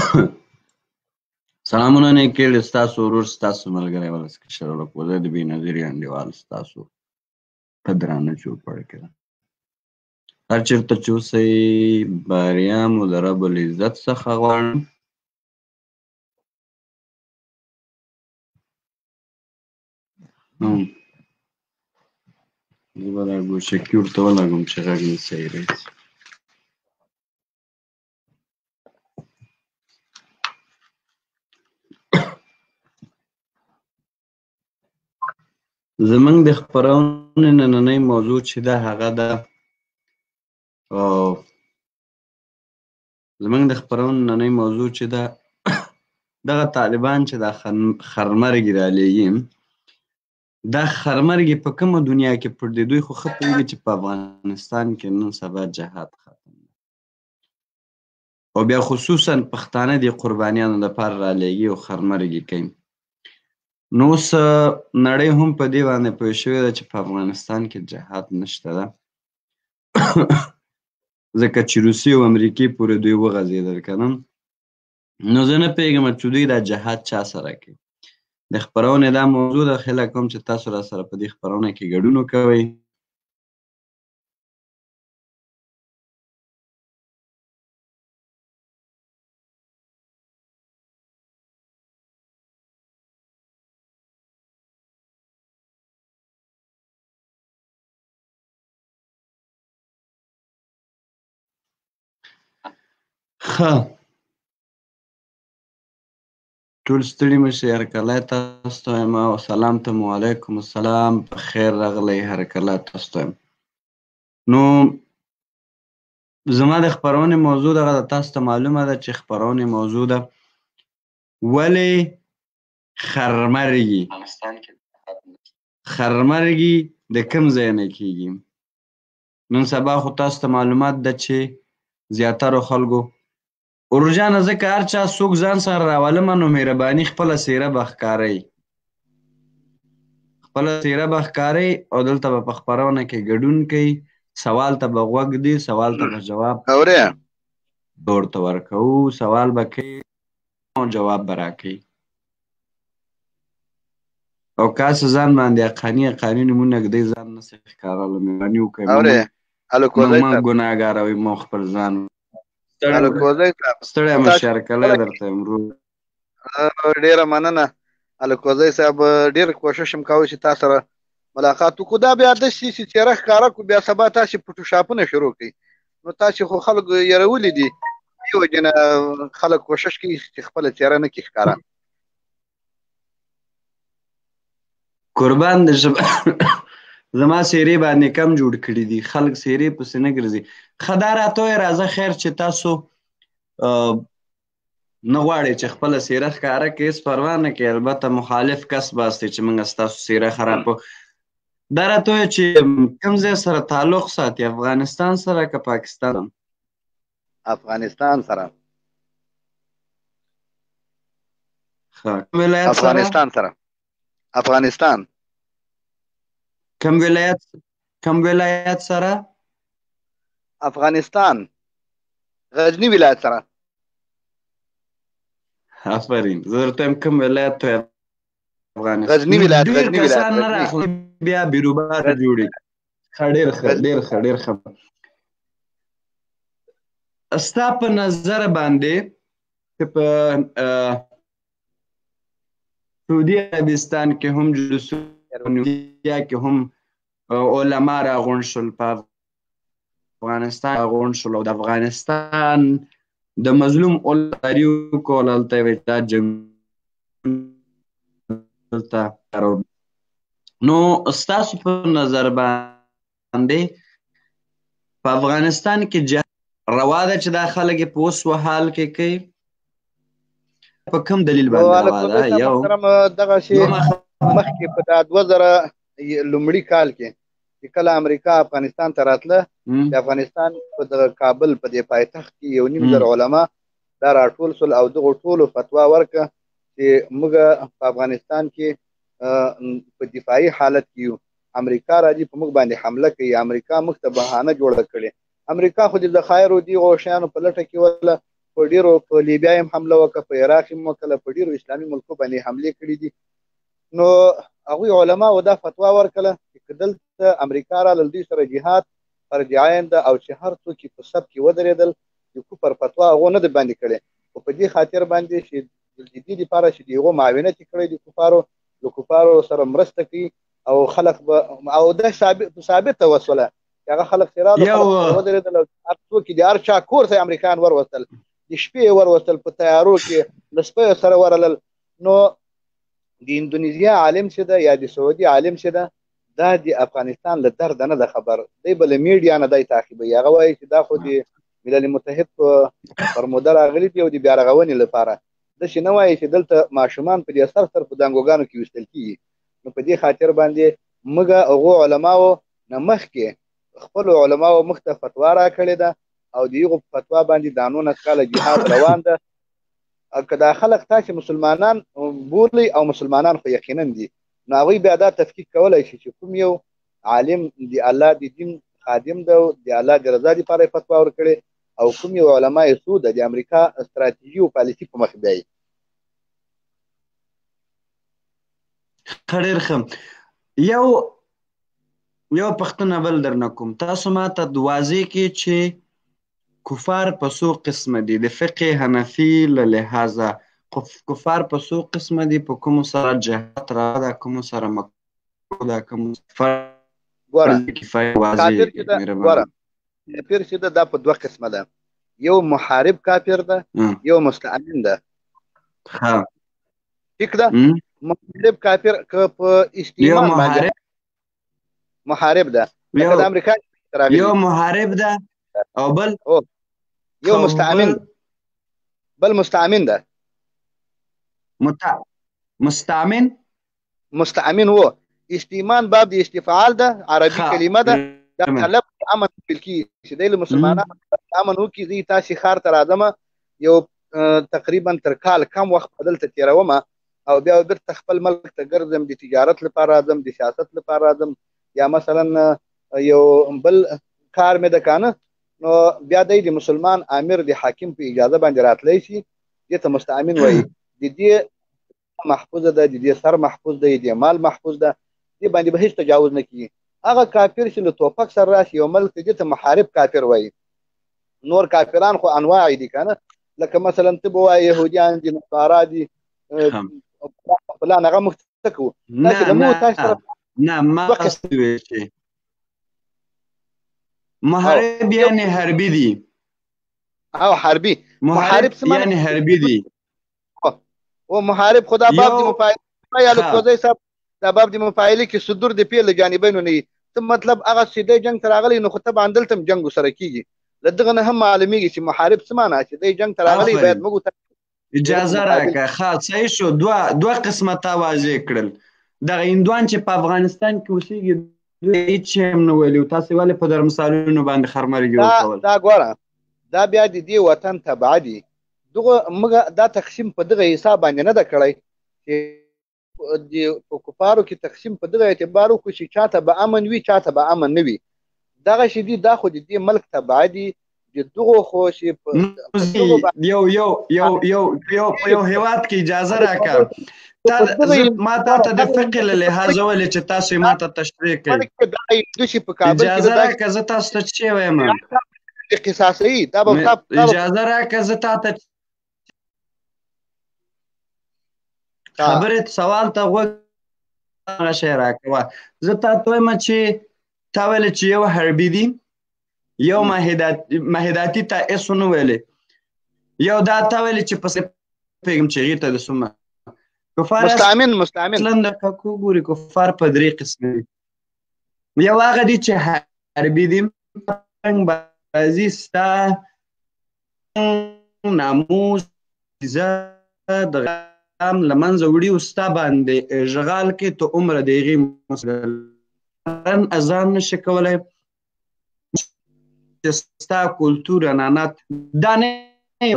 سلامونه نیکې ستاسو ورور ستاسو ملګری ولس کشر ورکوزی د بېنظیرې انډیوال ستاسو په درانه چوپړ کې ده. هر چېرته چې اوسئ بریا مو د رب العزت څخه غواړم. زه به دا ګوشکي ورته ولګوم چې غږ مې صحیح راشي. زموږ د خپرونې نننۍ موضوع چې ده هغه ده دغه طالبان چې دا خرمرګي رالېږي، دا خرمرګي په کومه دنیا کې پټ دي؟ دوی خو ښه پوهېږي چې په افغانستان کې نن سبا جهاد ختم دی او بیا خصوصا پښتانه دې قربانیانو دپاره رالېږي او خرمرګي کوي. نو اوس نړۍ هم په دې باندې پوه شوې ده چې په افغانستان کې جهاد نشته ده ځکه چې روسیې او امریکې پورې دوی وغځېدل که نه. نو زه نه پوهېږم چې دوی دا جهاد چا سره کوي. د خپرونې دا موضوع ده، هیله کوم چې تاسو را سره په دې خپرونه کې ګډون وکوئ. ښه، ټول ستړي مشئ، هرکلی تاسو ته وایم او سلام ته مو وعلیکم السلام، په خیر راغلی، هرکلی تاسو ته وایم. نو زما د خپرونې موضوع دغه ده، تاسو ته معلومه ده چې خپرونې موضوع ده ولې خرمرګي د کوم ځای نه کېږي. نن سبا خو تاسو ته معلومات ده چې زیاترو خلکو ورجانه ځکه هر چا څوک ځان سره راولمه نو مهرباني خپله څېره به ښکاروئ او دلته به په خپرونه کې ګډون کوي، سوال ته به غوږ دی، سوال ته به جواب ورته ورکوو، سوال به کوي او جواب به راکوي. او کاسې ځان باندې حقاني نومونه ږدئ ځان نسئ ښکارلی، مهرباني وکړئ مه ګناهګاروئ، مو خپل ځان ستړی مه شې، هرکلی درته یم ورور. ډېره مننه الکوزی صاحب، ډېر کوشش هم کوو چې تا سره ملاقات وکړو. دا بیا داسې چې څېره ښکاره کړو، بیا سبا تاسې فوټوشاپونه شروع کړئ. نو تاسې خو خلکو یېرولي دي، دې وجې نه خلک کوشش کوي چې خپله څېره نه کړي ښکاره. قربان دې شم زما څېرې باندې کم جوړ کړي دي، خلک څېرې پسې نه ګرځي. ښه دا راته ووایه راځه خیر چې تاسو نه غواړئ چې خپله څېره ښکاره کړئ، هېڅ پروا نه کوي، البته مخالف کس باستئ چې موږ ستاسو څېره خرابوو. دا راته ووایه چې کوم ځای سره تعلق ساتي، افغانستان سره که پاکستان؟ افغانستان سره. ښه، کوم ولایت سره؟ افغانستان. کوم ولایت سره؟ افغانستان، غزني ولایت سره. آفرین، زه درته وایم کوم ولایت ته افغانستان. غزني ولایت. ډېر کسان نه راخلي بیا بیروبار جوړي. ښه، ډېر ښه. ستا په نظر باندې که په سعودي عربستان کې هم جلوسونه کې هم علما راغونډ شول، په افغانستان راغونډ شول او د افغانستان د مظلوم اولاداري وکړل، هلته یې ویل دا جنګ نو ستاسو په نظر باندې په افغانستان کې جهاد روا ده چې دا خلک یې په اوس وحال کې کوي؟ په کوم دلیل باندې روا ده؟ یو دغسې مخکې په 2000 لومړي کال کې چې کله امریکا افغانستان ته راتله، د افغانستان په دغه کابل په دې پایتخت کې 1.5 علما دا راټول شول او دغو ټولو فتوا ورکړه چې موږ په افغانستان کې په دفاعي حالت کې یو، امریکا راځي په موږ باندې حمله کوي، امریکا موږ ته بهانه جوړه کړې. امریکا خو د ذخایرو دغو شیانو په لټه کې وله، په ډیرو په لیبیا هم حمله وکړه، په عراق هم وکړه، په ډیرو اسلامي ملکو باندې حملې کړي دي. نو هغوی علماو دا فتوا ورکړه چې دلته امریکا را دوی سره جهاد فرض عین ده، او چې هر څوک په صف کې ودرېدل د کفر فتوا هغو نه ده باندې کړې، خو په دې خاطر باندې چې د دې لپاره چې د هغو معاونت یې کړی د کفارو، له کفارو سره مرسته کوي او خلک به او دا ثابته وسوله چې هغه خلک چې راغلل خلک ودرېدل او هر څوک د هر چا کور ته امریکایان وروستل، د شپې وروستل، په تیارو کې له سپیو سره ورلل. نو د اندونیزیا عالم چې ده یا د سعودي عالم چې ده دا د افغانستان له درده نه ده خبر، دی به له میډیا نه دی تعقیبوي. هغه وایي چې دا خو د ملل متحد په فرموده راغلي دي او د بیا رغونې لپاره، داسې نه وایي چې دلته ماشومان په دې سر په دانګوګانو کې ویشتل کېږي. نو په دې خاطر باندې موږ هغو علماو نه مخکې خپلو علماو مخ ته فتوا راکړې ده او د هغو په فتوا باندې دا 19 کاله جهاد روان ده. که دا خلک تاسې مسلمانان بولي او مسلمانان خو یقینا دي، نو هغوی بیا دا تفکیک کولی شي چې کوم یو عالم د الله د دین خادم ده او د الله د رضا لپاره یې فتوا ورکړې او کوم یو علما یې څو ده د امریکا ستراتیژي او پالیسي په مخ بیایي. ډېر ښه. یو پوښتنه بل درنه کوم، تاسو ماته د واضح کې چې کفار په څو قسمه دي د فقه حنفي له لحاظه، کفار په څو قسمه دي، په کومو سره جهاد را ده، کومو سره مکروه ده، کومو فرض کفایه واضح ګوره کافر چې ده دا په 2 قسمه ده، یو محارب کافر ده یو مستعمن ده. ٹھیک ده. محارب کافر که په استعمال باندې محارب ده، لکه د امریکا یو محارب ده او بل یو مستعمن، بل مستعمن ده. مستعمن و استیمان باب د استفعال ده، عربي کلمه ده، دا طلب امن بالکی چې د مسلمانانو امن وکي. زی تاسې خار ته راځم یو تقریبا تر کال کم وخت بدلته تیروم او بیا بیرته خپل ملک ته ګرځم، د تجارت لپاره راځم، د سیاست لپاره راځم، یا مثلا یو بل کار مې د کانه، نو بیا د مسلمان امیر د حاکم په اجازه باندې راتلی شي، دې ته مستعمن وایي. د دې محفوظ ده، د دې سر محفوظ ده، د دې مال محفوظ ده، دې باندې به هیڅ تجاوز نه کیږي. هغه کافر چې له توپک سره راشي یو ملک ته، دې ته محارب کافر وایي. نور کافران خو انواع دي کنه، لکه مثلا ته به وایي یهودیان دي، نصارا دي، فلان، هغه مختکو. نه ما قصد ویل محارب یعنی حربی دي او حربی محارب یعنی حربی دي او محارب خدا باب دی مفاعله یا لوزي صاحب دا باب دی مفاعله کې صدور دی پیل جانبین نه ته مطلب هغه سیده جنگ تراغلی نو خو ته باندې تم جنگ سره کیږي لدغه نه هم معلومیږي چې محارب سمانه چې دی جنگ تراغلی باید موږ اجازه راکړه. خاص صحیح شو. دوه قسمه واضح کړل. د هندوان چې په افغانستان کې اوسېږي هیڅ هم نه ویلي، تاسو ولې په در مثالونو باندې خرمرګي ورکول؟ دا ګوره دا بیا د دې وطن تبع دي، دغه موږ دا تقسیم په دغه حساب باندې نه ده کړی چې د کفارو کې تقسیم په دغه اعتبار وکړو چې چاته به امن وي چاته به امن نه وي. دغه شی دي دا خو د دې ملک تبع دي، د دغه خو چې یو هیواد کې اجازه راکړه ما ته د فقه له لحاظه ولې چې تاسو ما ته تشریح کړئ. اجازه راکړه زه تاسو ته څه وایم، قصاصي اجازه راکړه زه تاسو ته خبرې سوال ته غوږ شی راکوه. زه تاسو وایم چې تا ویل چې یو حربي دي، یو مهداتي ته هېڅ ونه ویلې، یو دا تا ویل چې پس پوهېږم چې هغې ته د څومره مستعمن اصلا د کاکو ګوري کفار په 3 قسم دي. یو هغه دي چې حربي دي، بازي ستا ناموس عزت غم له منځه وړي او ستا باندې اشغال کې ته عمره د هغې مسلمان اذان نشي کولی، چې ستا کلتور عنعنات دا نه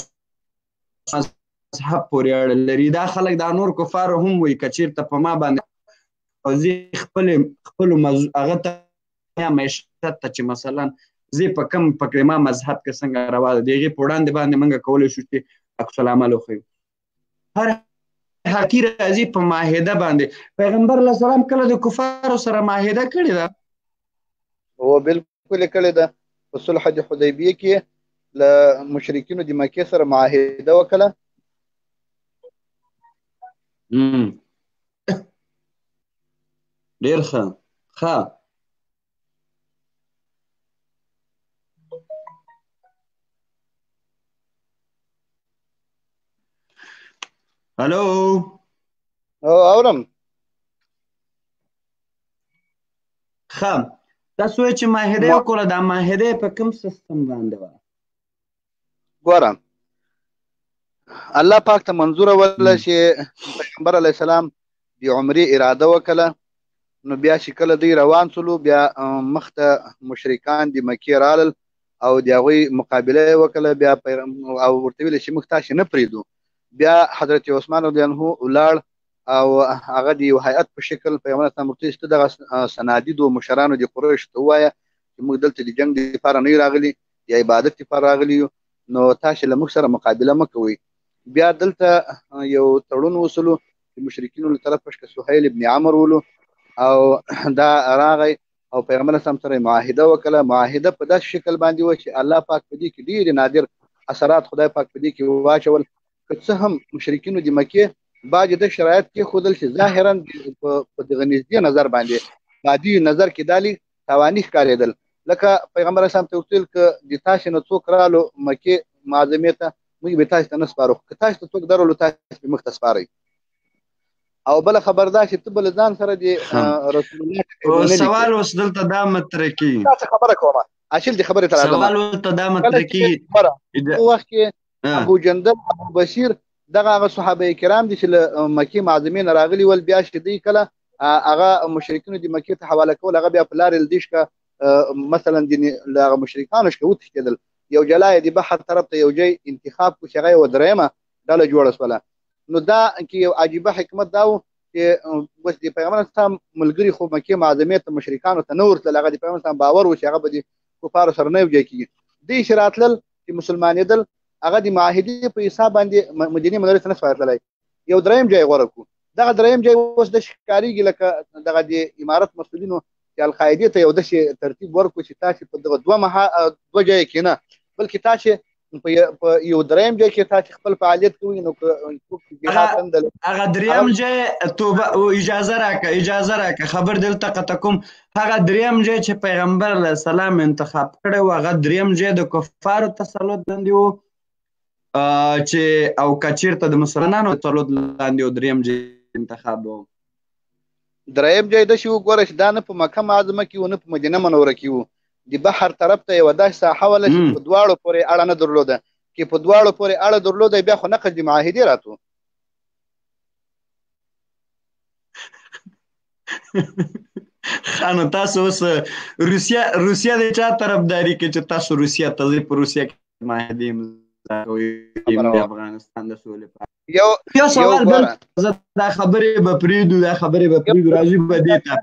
مذهب پورې اړه لري. دا خلک دا نور کفار هم وایي که چېرته په ما باندې او زه خپلو هغه ته معیشت ته چې مثلا زه په کوم په کلمه مذهب کې څنګه روا ده د هغې په وړاندې باندې موږ کولی شو چې عکس العمل وښیو. هر حقیر راځي په معاهده باندې. پیغمبر علیه السلام کله د کفارو سره معاهده کړې ده؟ هو بالکل یې کړې ده. په صلح د حدیبیه کې له مشرکینو د مکې سره معاهده وکړه. ډېر ښه. هلو اورم. ښه، تاسو وایئ چې معاهده یې وکړه، دا معاهده یې په کوم سیستم باندې وه؟ ګوره الله پاک ته منظوره وله چې پیغمبر علیه السلام د عمرې اراده وکړه. نو بیا چې کله دوی روان سولو، بیا مخته مشرکان د مکې رالل او د هغوی مقابله یې وکړه. بیا او ورته ویل چې موږ تاسې نه پرېږدو. بیا حضرت عثمان رضی الله عنه ولاړ او هغه د یو هیئت په شکل پیغمبر اسلام ورته چې دغه صنادیدو مشرانو د قریشو ته ووایه چې موږ دلته د جنګ دپاره نه یو راغلي یا عبادت دپاره راغلي یو، نو تاسې له موږ سره مقابله مه کوئ. بیا دلته یو تړون وصلو د مشرکینو له طرفه چې سهیل ابن عمرو ولو او دا راغی او پیغمبر اسلام سره معاهده وکړه. معاهده په داسې شکل باندې و چې الله پاک په دې کې ډېرې نادر اثرات خدای پاک په دې کې واچول. که څه هم مشرکینو د مکې بعضې د شرایط کې ښودل چې ظاهرا په دغه نږدې نظر باندې مادي نظر کې دا لیک تاواني ښکارېدل. لکه پیغمبر اسلام ته ویل که د تاسې نه څوک رالو مکې معظمې ته، موږ به تاسې ته نه سپارو، که تاسې ته څوک درولو تاسې به موږ ته سپارئ. او بله خبر دا چې ته به له ځان سره د رسول الله سوال اوس دلته دا مطرح کېږي. تاسې خبره کومه اصل د خبرې ته راځم. سوال ورته دا مطرح کېږي په وخت کې ابو جندل، ابو بشیر، دغه هغه صحابه کرام دي چې له مکې معظمې نه راغلي ول. بیا چې دوی کله هغه مشرکینو د مکې ته حواله کول، هغه بیا په لارې له دې شکه مثلا له هغه مشرکانو شکه وتښتېدل. یو جلا یې د بحر طرف ته یو ځای انتخاب کړو چې هغه یې درېیمه ډله جوړه شوله. نو دا کې یو عجیبه حکمت دا و چې اوس د پیغمبر اسلام ملګري خو مکې معظمې ته مشرکانو ته نه ورتلل. هغه د پیغمبر اسلام باور و چې هغه به د کفارو سره نه یو ځای کېږي. دوی چې راتلل چې مسلمانېدل، هغه د معاهدې په حساب باندې مدینې منورې ته نه سوای تللی. یو درېیم ځای غوره کړو. دغه درېیم ځای اوس داسې ښکارېږي لکه دغه د امارت مسؤلینو چې القاعدې ته یو داسې ترتیب ورکړو چې تاسې په دغه دوه ځایه کې نه، بلکې تاسې په یو درېیم ځای کې تاسې خپل فعالیت کوئ. نو هغه درېیم ځای توبه اجازه راکړه خبر دلته قطع کوم. هغه درېیم ځای چې پیغمبر علیه السلام انتخاب کړی و، هغه درېیم ځای د کفارو تسلط لاندې و چې او که چېرته د مسلمانانو تسلط لاندې و درېیم ځای انتخاب و. درېیم ځای داسې وګوره چې دا نه په مکه معظمه کې و نه په مدینه منوره کې و. د بحر طرف ته یوه داسې ساحه وله چې په دواړو پورې اړه نه درلوده. کې په دواړو پورې اړه درلوده بیا خو نقض د معاهدې راتو. نو تاسو اوس روسیه د چا طرفداري کوي چې تاسو روسیه ته ځئ، په روسیه کې معاهدې امضا کوئ د افغانستان د سولې په اړه؟ یو سوال بل، دا خبرې به پرېږدو راځو به دې ته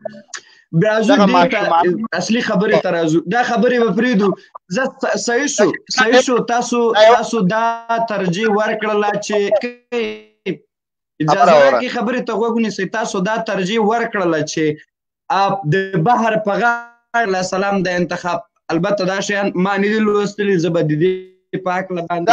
اصلي خبرې ته راځو. دا خبرې به پرېږدو. زه صحیح شو تاسو دا ترجیح ورکړله چې اجازه راکړئ خبرې ته غوږ ونیسئ. تاسو دا ترجیح ورکړله چې د بحر په غاړه علیه السلام د انتخاب، البته دا شیان ما نه دي لوستلي، زه به د دې په هکله باندې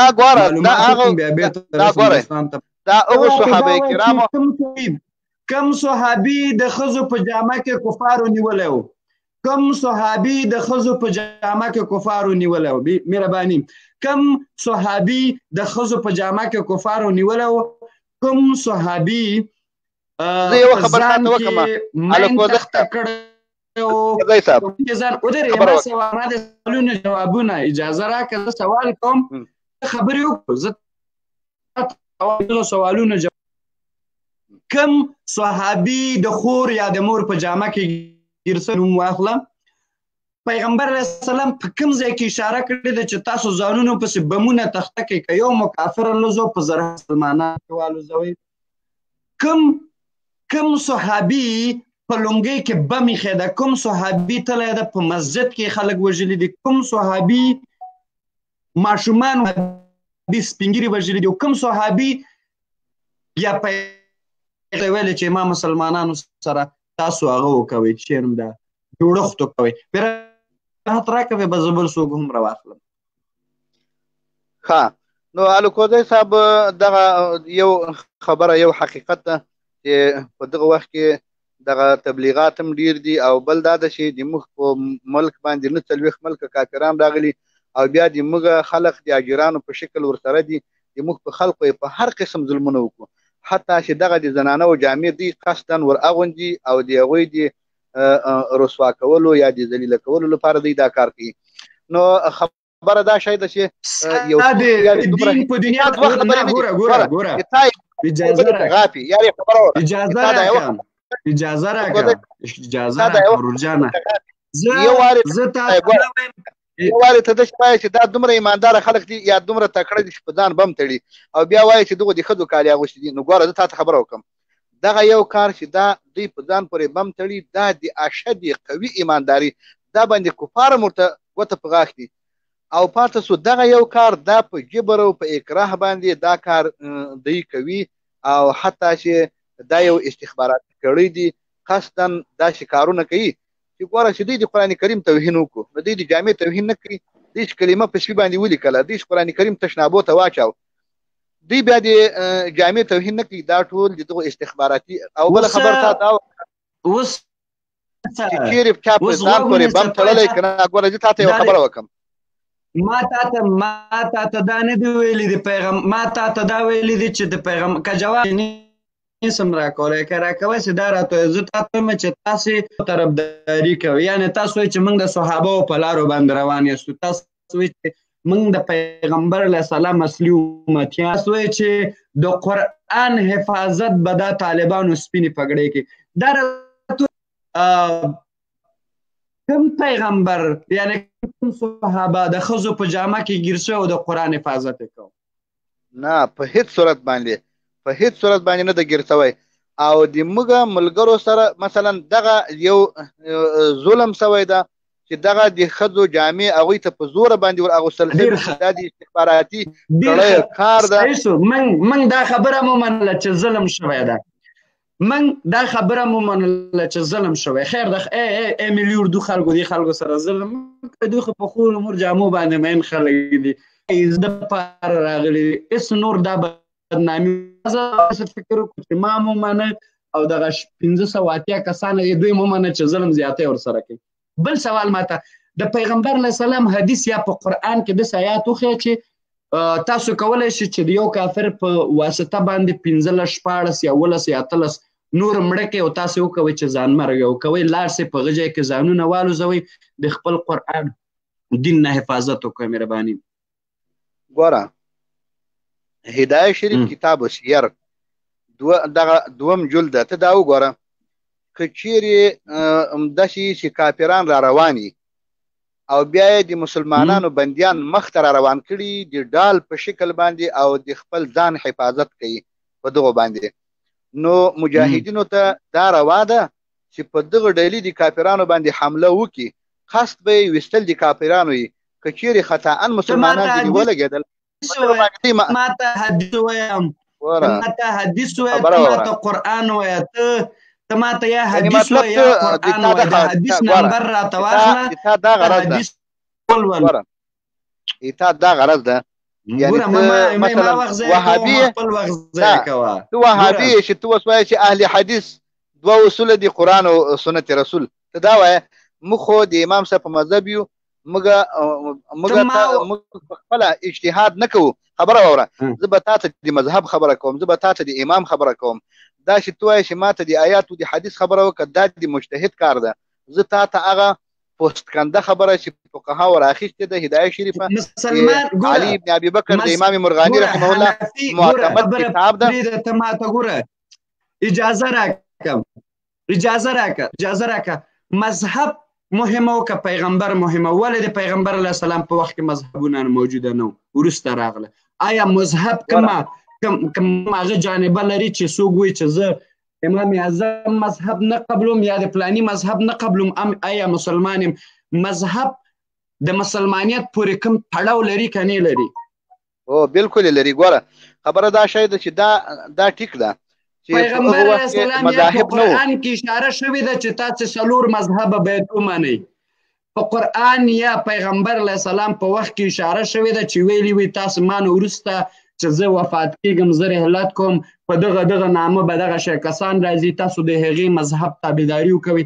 دا هغه صحابه کرامو کم صحابي د ښځو په جامه کې کفارو نیولی و، کم صحابي د ښځو په جامه کې کفارو نیولی و، مهرباني، کم صحابي د ښځو په جامه کې کفارو نیولی و، کم صحابي ځان کې مین تخته کړی و. ما د سوالونو جوابونه اجازه راکړه، زه سوال کوم، خبرې وکړو، زه سوالونه جواب. کم صحابي د خور یا د مور په جامه کې ګرځه نوم واخله. پیغمبر علیه السلام په کوم ځای کې اشاره کړې ده چې تاسو ځانونو پسې بمونه تخته کړئ، که یو مکافر لزو په زر مسلمانان والوزوئ؟ کم صحابي په لونګۍ کې بم ایښی ده، کوم صحابي تللی ده په مسجد کې خلک وژلي دي، کوم صحابي ماشومان سپین ږیري وژلي دي، او کوم صحابي بیا ویلې چې ما مسلمانانو سره تاسو هغه وکوئ چې نوم ده جوړښت وکوئ. راحت راکوئ به زه بل څوک هم راواخلم. ښه نو الکوزی صاحب دغه یو خبره یو حقیقت ده چې په دغه وخت کې دغه تبلیغات هم ډیر دي، او بل دا ده چې د موږ په ملک باندې نه 40 ملکه کافران راغلي، او بیا د موږ خلق د اجیرانو په شکل ورسره دي، د موږ په خلقو په هر قسم ظلمونه وکړو، حتی چې دغه د زنانه او جامې دی قصدا ور اغوندي او د هغوی د رسوا کولو یا د ذلیله کولو لپاره دی دا کار کوي. نو خبره دا شی ده چې یو دین په دنیا ګوره اجازه راکړه ورجانه یو وارې ته داسې وایي چې دا دومره ایمانداره خلک دي یا دومره تکړه دي چې په ځان بم تړي، او بیا وایي چې دغو د ښځو کالي اغوستي دي. نو ګوره زه تا ته خبره وکړم، دغه یو کار چې دا دوی په ځان پورې بم تړي دا د اشد قوي ایمانداري، دا باندې کفار هم ورته ګوته په غاښ دي، او پاتې سو دغه یو کار دا په جبر او په اکراه باندې دا کار دوی کوي، او حتی چې دا یو استخبارات کړی دي قصدا دا شکارونه کوي چې ګوره چې دوی د قرآن کریم توهین وکړو، نو دوی د جامع توهین نه کوي، دوی چې کلمه په سپي باندې ولیکله، دوی چې قرآن کریم تشنابو ته واچاو، دوی بیا د جامع توهین نه کوي، دا ټول د دغو استخباراتي. او بله خبر تا دا اوس چې چیرې چا په ځان پورې بم تړلی که نه، ګوره زه تا ته یوه خبره وکړم، ما تا ته دا نه دي ویلي د ما تا ته دا ویلي دي چې د پیغام که جواب نسم راکولی، که راکوی چې دا راته زه تا ته وایم چې تاسې طرفداري کوئ، یعنې تاسو وایئ چې موږ د صحابهو په لارو باندې روان یاستو، تاسو وایئ چې موږ د پیغمبر علیه السلام اصلي امتیان، تاسو وایئ چې د قرآن حفاظت به دا طالبانو سپینې پګړۍ کوي. دا راته کوم پیغمبر یعنې کوم صحابه د ښځو په جامه کې ګیر شوي او د قرآن حفاظت یې کوو؟ نه په هیڅ صورت باندې نه ده ګیر شوی. او د موږ ملګرو سره مثلا دغه یو ظلم شوی ده چې دغه د ښځو جامې هغوی ته په زوره باندې ور اغوستل شوي، دا د استخباراتي کړی کار ده. موږ دا خبره مو منله چې ظلم شوی ده، موږ دا خبره مو منله چې ظلم شوی. خیر د ملي اردو خلکو دې خلکو سره ظلم دوی خو په خور امور جامو باندې مین خلک دي، د پاره راغلي دي، هېڅ نور دا بدنامي. زه فکر وکړو چې ما مو منه او دغه 580 کسان دوی مو منه چې ظلم زیاتی ورسره کوي. بل سوال ماته د پیغمبر علیه السلام حدیث یا په قرآن کې داسې آیات وښیه چې تاسو کولی شئ چې د یو کافر په واسطه باندې 15 14 یا 18 یا 13 نور مړه کوي او تاسې وکوئ چې ځان مرګ وکوئ، لاړ سئ په هغه ځای کې ځانونه والوځوئ، د خپل قرآن دین نه حفاظت وکوئ. مهرباني ګوره هدایه شریف کتاب سیر دغه دوم جلد ده، ته دا وګوره که چیرې داسې چې کافران را رواني او بیا یې د مسلمانانو بندیان مخ ته را روان کړي د ډال په شکل باندې او د خپل ځان حفاظت کوي په دغو باندې، نو مجاهدینو ته دا روا ده چې په دغه ډلې د کافرانو باندې حمله وکړي، قصد به یې ویستل د کافرانو وي، که چیرې خطاً مسلمانان دې ولګېدل. ما ته حدیث وایم، ته قرآن وایم، ته ما ته یا حدیث وایم یا قرآن وایم، د حدیث نمبر راته واخله. تا دا غرض ده، تا دا غرض ده یعنی مثلا وهابي تو وهابي چې تو وایې چې اهل حدیث دوه اصول دي، قرآن او سنت رسول، ته دا وایې موږ خو د امام صاحب په مذهب یو، موږ خپله اجتهاد نه کوو. خبره واوره، زه به تا ته د مذهب خبره کوم، زه به تا ته د امام خبره کوم، دا چې تو وایې چې ما ته د آیاتو د حدیث خبره وکړه دا د مجتهد کار ده، زه تا ته هغه پوستکنده خبره چې فقهاو راخیستې ده هدایه شریفه علي ابن ابي بکر د امام مرغاني رحمه الله معتمد کتاب ده. ته ما ته ګوره اجازه راکړه، مذهب مهمه او که پیغمبر مهمه، ولې د پیغمبر علیه السلام په وخت کې مذهبونه موجوده نه وروسته راغله؟ آیا مذهب کوم هغه جانبه لري چې څوک وایي چې زه امام اعظم مذهب نه قبلوم یا د فلاني مذهب نه قبلوم آیا مسلمان یم. مذهب د مسلمانیت پورې کوم تړاو لري که نه لري؟ او بالکل لري. ګوره خبره دا شی ده چې دا ټیک ده چې پیغمبر علیه السلام یا په قرآن کې اشاره شوې ده چې تاسو 4 مذهب باید ومنئ. په قرآن یا پیغمبر علیه السلام په وخت کې اشاره شوې ده چې ویلي وي تاسو ما نه وروسته چې زه وفات کېږم زه رحلت کوم په دغه نامه به دغه شی کسان راځي تاسو د هغې مذهب تابعداري وکوئ.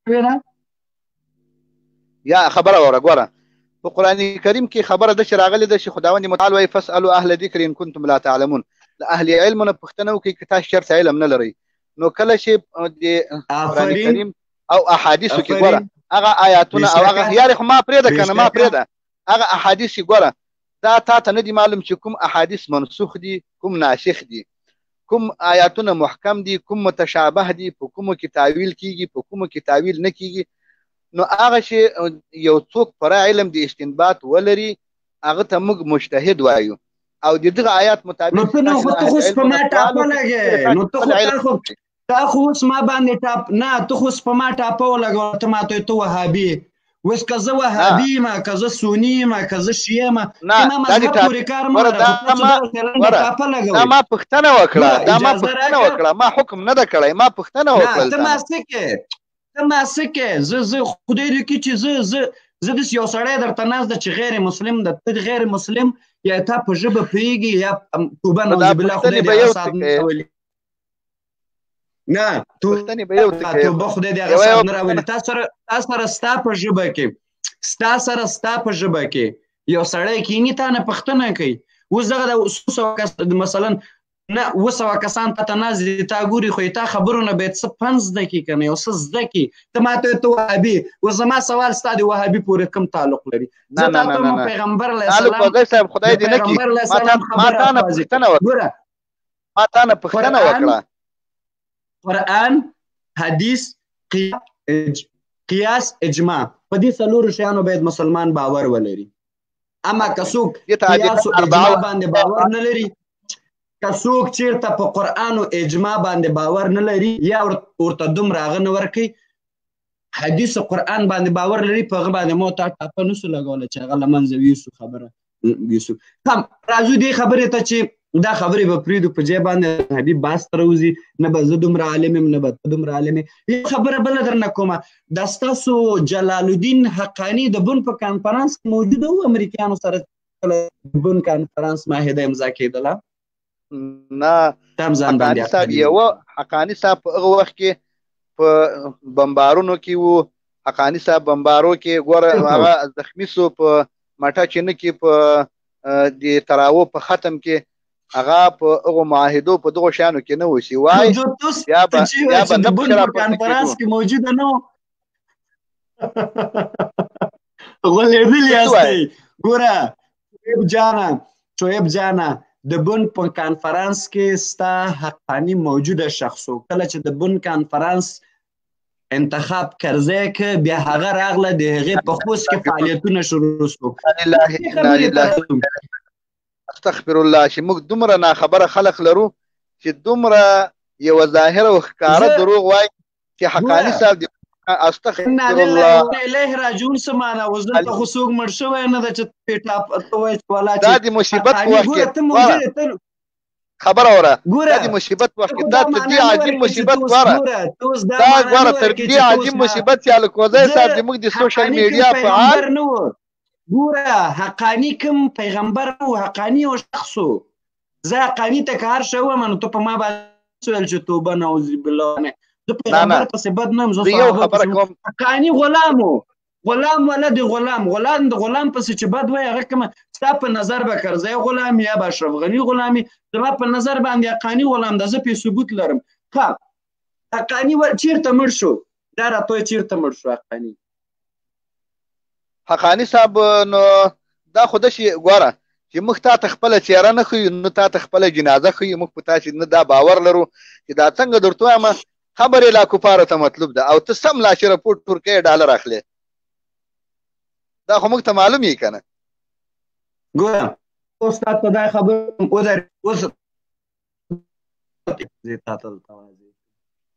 یا خبره وره. ګوره په قرآن کریم کې خبره ده چې راغلې ده چې خداوند متعال وایي فاسألوا اهل ذکر ان کنتم لا تعلمون. د اهل علم نه پوښتنه وکړئ که تاسو چېرته علم نه لرئ. نو کله چې د قرآن کریم او احادیثو کې ګوره هغه آیاتونه او هغه یارې خو ما پرېږده که نه ما پرېږده هغه احادیث چې ګوره دا تا ته نه دي معلوم چې کوم احادیث منسوخ دي کوم ناسخ دي کوم آیاتونه محکم دي کوم متشابه دي په کومو کې تاویل کیږي په کومو کې تاویل نه کیږي. نو هغه چې یو څوک پوره علم د استنباط ولري هغه ته موږ مجتهد وایو او د دغه آیات مطابق. نو ته نو خو ته اوس په ما ټاپه لګې نو ته خو اوس ما باندې ټاپ نه ته خو اوس په ما ټاپه ولګوه ته ماته ته وهابي اوس که زه وهابي یم که زه سني یم که زه شیعه یم ما مذهب پورې کار مه لګوه. دا ما پوښتنه وکړه ما حکم نه ده کړی ما پوښتنه وکړل. ته ما څه کې زه خدای دې کړي چې زه داسې یو سړی درته ناست ده چې غیر مسلم ده ته غیر مسلم یا تا په ژبه پوهېږي یا توبه نعوذ بالله خدای دې اساد نه راولي. نه توبه خدای دې هغه اساد نه راولي. تا سره ستا په ژبه کې یو سړی کینی تا نه پوښتنه کوي. اوس دغه مثلا نه 200 کسان ته ناست دي تا ګوري خو تا خبرونه باید څه 5 زده کړي که نه یو څه زده کړي. ته ماته ته وهابي اوس زما سوال ستا د وهابي پورې کوم تعلق لري؟ زه تا ته پیغمبر علیه السلام خدای دې نه کړي ما تا نه پوښتنه وکړه. قرآن حدیث قیاس اجماع په دې 4 شیانو باید مسلمان باور ولري. اما که څوک قیاس او اجماع باندې باور نه لري که څوک چېرته په قرآن او اجماع باندې باور نه لري یا ورته دومره هغه نه ورکوي حدیث او قرآن باندې باور لري په هغه باندې مو تا ټاپه نسو لګولی چې هغه له منځه ویوسو خبره ویوسو. هم راځو دې خبرې ته چې دا خبرې به پرېږدو په ځای باندې حبیب باس ته راوځي نه به زه دومره عالم یم نه به ته دومره عالم یې. یو خبره بله درنه کومه دا ستاسو جلال الدین حقاني د بن په کانفرانس کې موجوده و امریکایانو سره د بن کانفرانس معاهده امضا کېدله؟ نه حقانی صاحب په هغه وخت کې په بمبارونو کې وو. حقانی صاحب بمبارو کې ګوره هغه زخمی سو په مټه چینه کې په د تراو په ختم کې هغه په هغه معاهدو په دغه شانو کې نه وسی وای یا به نه په کانفرنس کې موجود نه غولېدل یاستئ. ګوره شعیب جانا د بن په کانفرانس کې ستا حقانی موجوده شخص و کله چې د بن کانفرانس انتخاب کرځی که بیا هغه راغله د هغې په خوست کې فعالیتونه شروع شو. استغفر الله چې موږ دومره ناخبره خلق لرو چې دومره یو ظاهره او ښکاره دروغ وایي چې حقانی صاحب د استغفر الله الیه راجعون سمانه وزن ته خو څوک مړ شوی نه ده چې پیټا ته وایي چې والا دا د مصیبت په وخت کې خبره وره دا د مصیبت په وخت کې دا تر دې عظیم مصیبت وره دا ګوره تر دې عظیم مصیبت چې الکوزی صاحب زموږ د سوشل میډیا فعال ګوره حقانی کوم پیغمبر و حقانی او شخص و زه حقانی ته که هر شی ووایم نو ته په ما باندې ویل چې توبه نعوذ بالله نه زه پیغمبر پسې بد نه یم زه صحابه پسې حقاني غلام و غلام ولد غلام د غلام پسې چې بد وایي هغه کومه ستا په نظر به کرزی غلام یا به اشرف غني غلامي زما په نظر باندې حقاني غلام ده زه پې ثبوت لرم. ښه حقاني چېرته مړ شو دا راته وایه چېرته مړ شو حقاني؟ حقانی صاحب نو دا خو داسې ګوره چې موږ تا ته خپله څېره نه ښیو نه تا ته خپله جنازه ښیو موږ په تاسې نه دا باور لرو چې دا څنګه درته وایم خبرې لا کفارو ته مطلوب ده او ته سم لا چې رپورټ ورکوې ډالر اخلې دا خو موږ ته معلوم یې که نه. ګوره استاد ته دا خبره اوس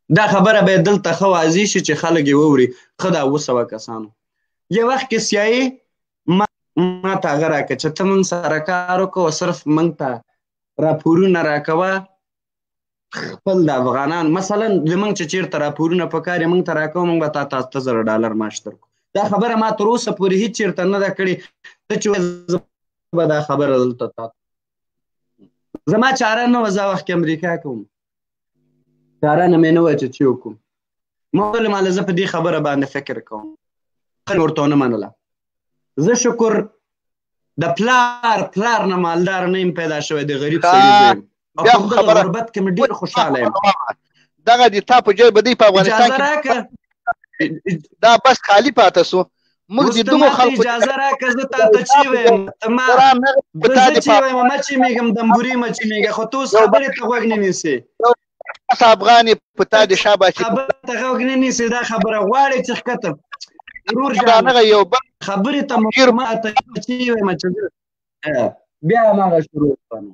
دا خبره باید دلته ښه واضح شي چې خلک یې واوري. ښه دا 700 کسانو یو وخت کې سیایي ما ته هغه راکړه چې ته موږ سره کار وکړو، صرف موږ ته راپورونه راکوه خپل د افغانان، مثلا زموږ چې چېرته راپورونه په کار یې موږ ته راکوه، موږ به تا ته $8,000 معاش درکړو. دا خبره ما تر اوسه پورې هېڅ چېرته نه ده کړې. ته چې زه به دا خبره دلته تا زما چاره نه وه، زه وخت کې امریکا کوم، چاره نه مې نه وه چې وکړم. ما ویل ماله زه په دې خبره باندې فکر کوم، خلک ورته ونه منله. زه شکر د پلار نه مالدار نه یم پیدا شوی، د غریب سړي زه یم او په دغه غربت کې مې ډېر خوشحاله یم. دغه د تا په جای به دی په افغانستان کې دا بس خالی پاته سو. موږ د دومره خلکو اجازه راکړه زه تا ته چې ویم، ما زه چې ویم ما چې میږم دمبوري ما چې میږه، خو ته اوس خبرې ته غوږ نه نیسې. افغان په تا د شاباشي خبرې ته غوږ نه نیسې. دا خبره غواړې چې ښکته ورور جانه یو بل خبرې ته ما ته چې ویم چې بیا هماغه شروع کړم.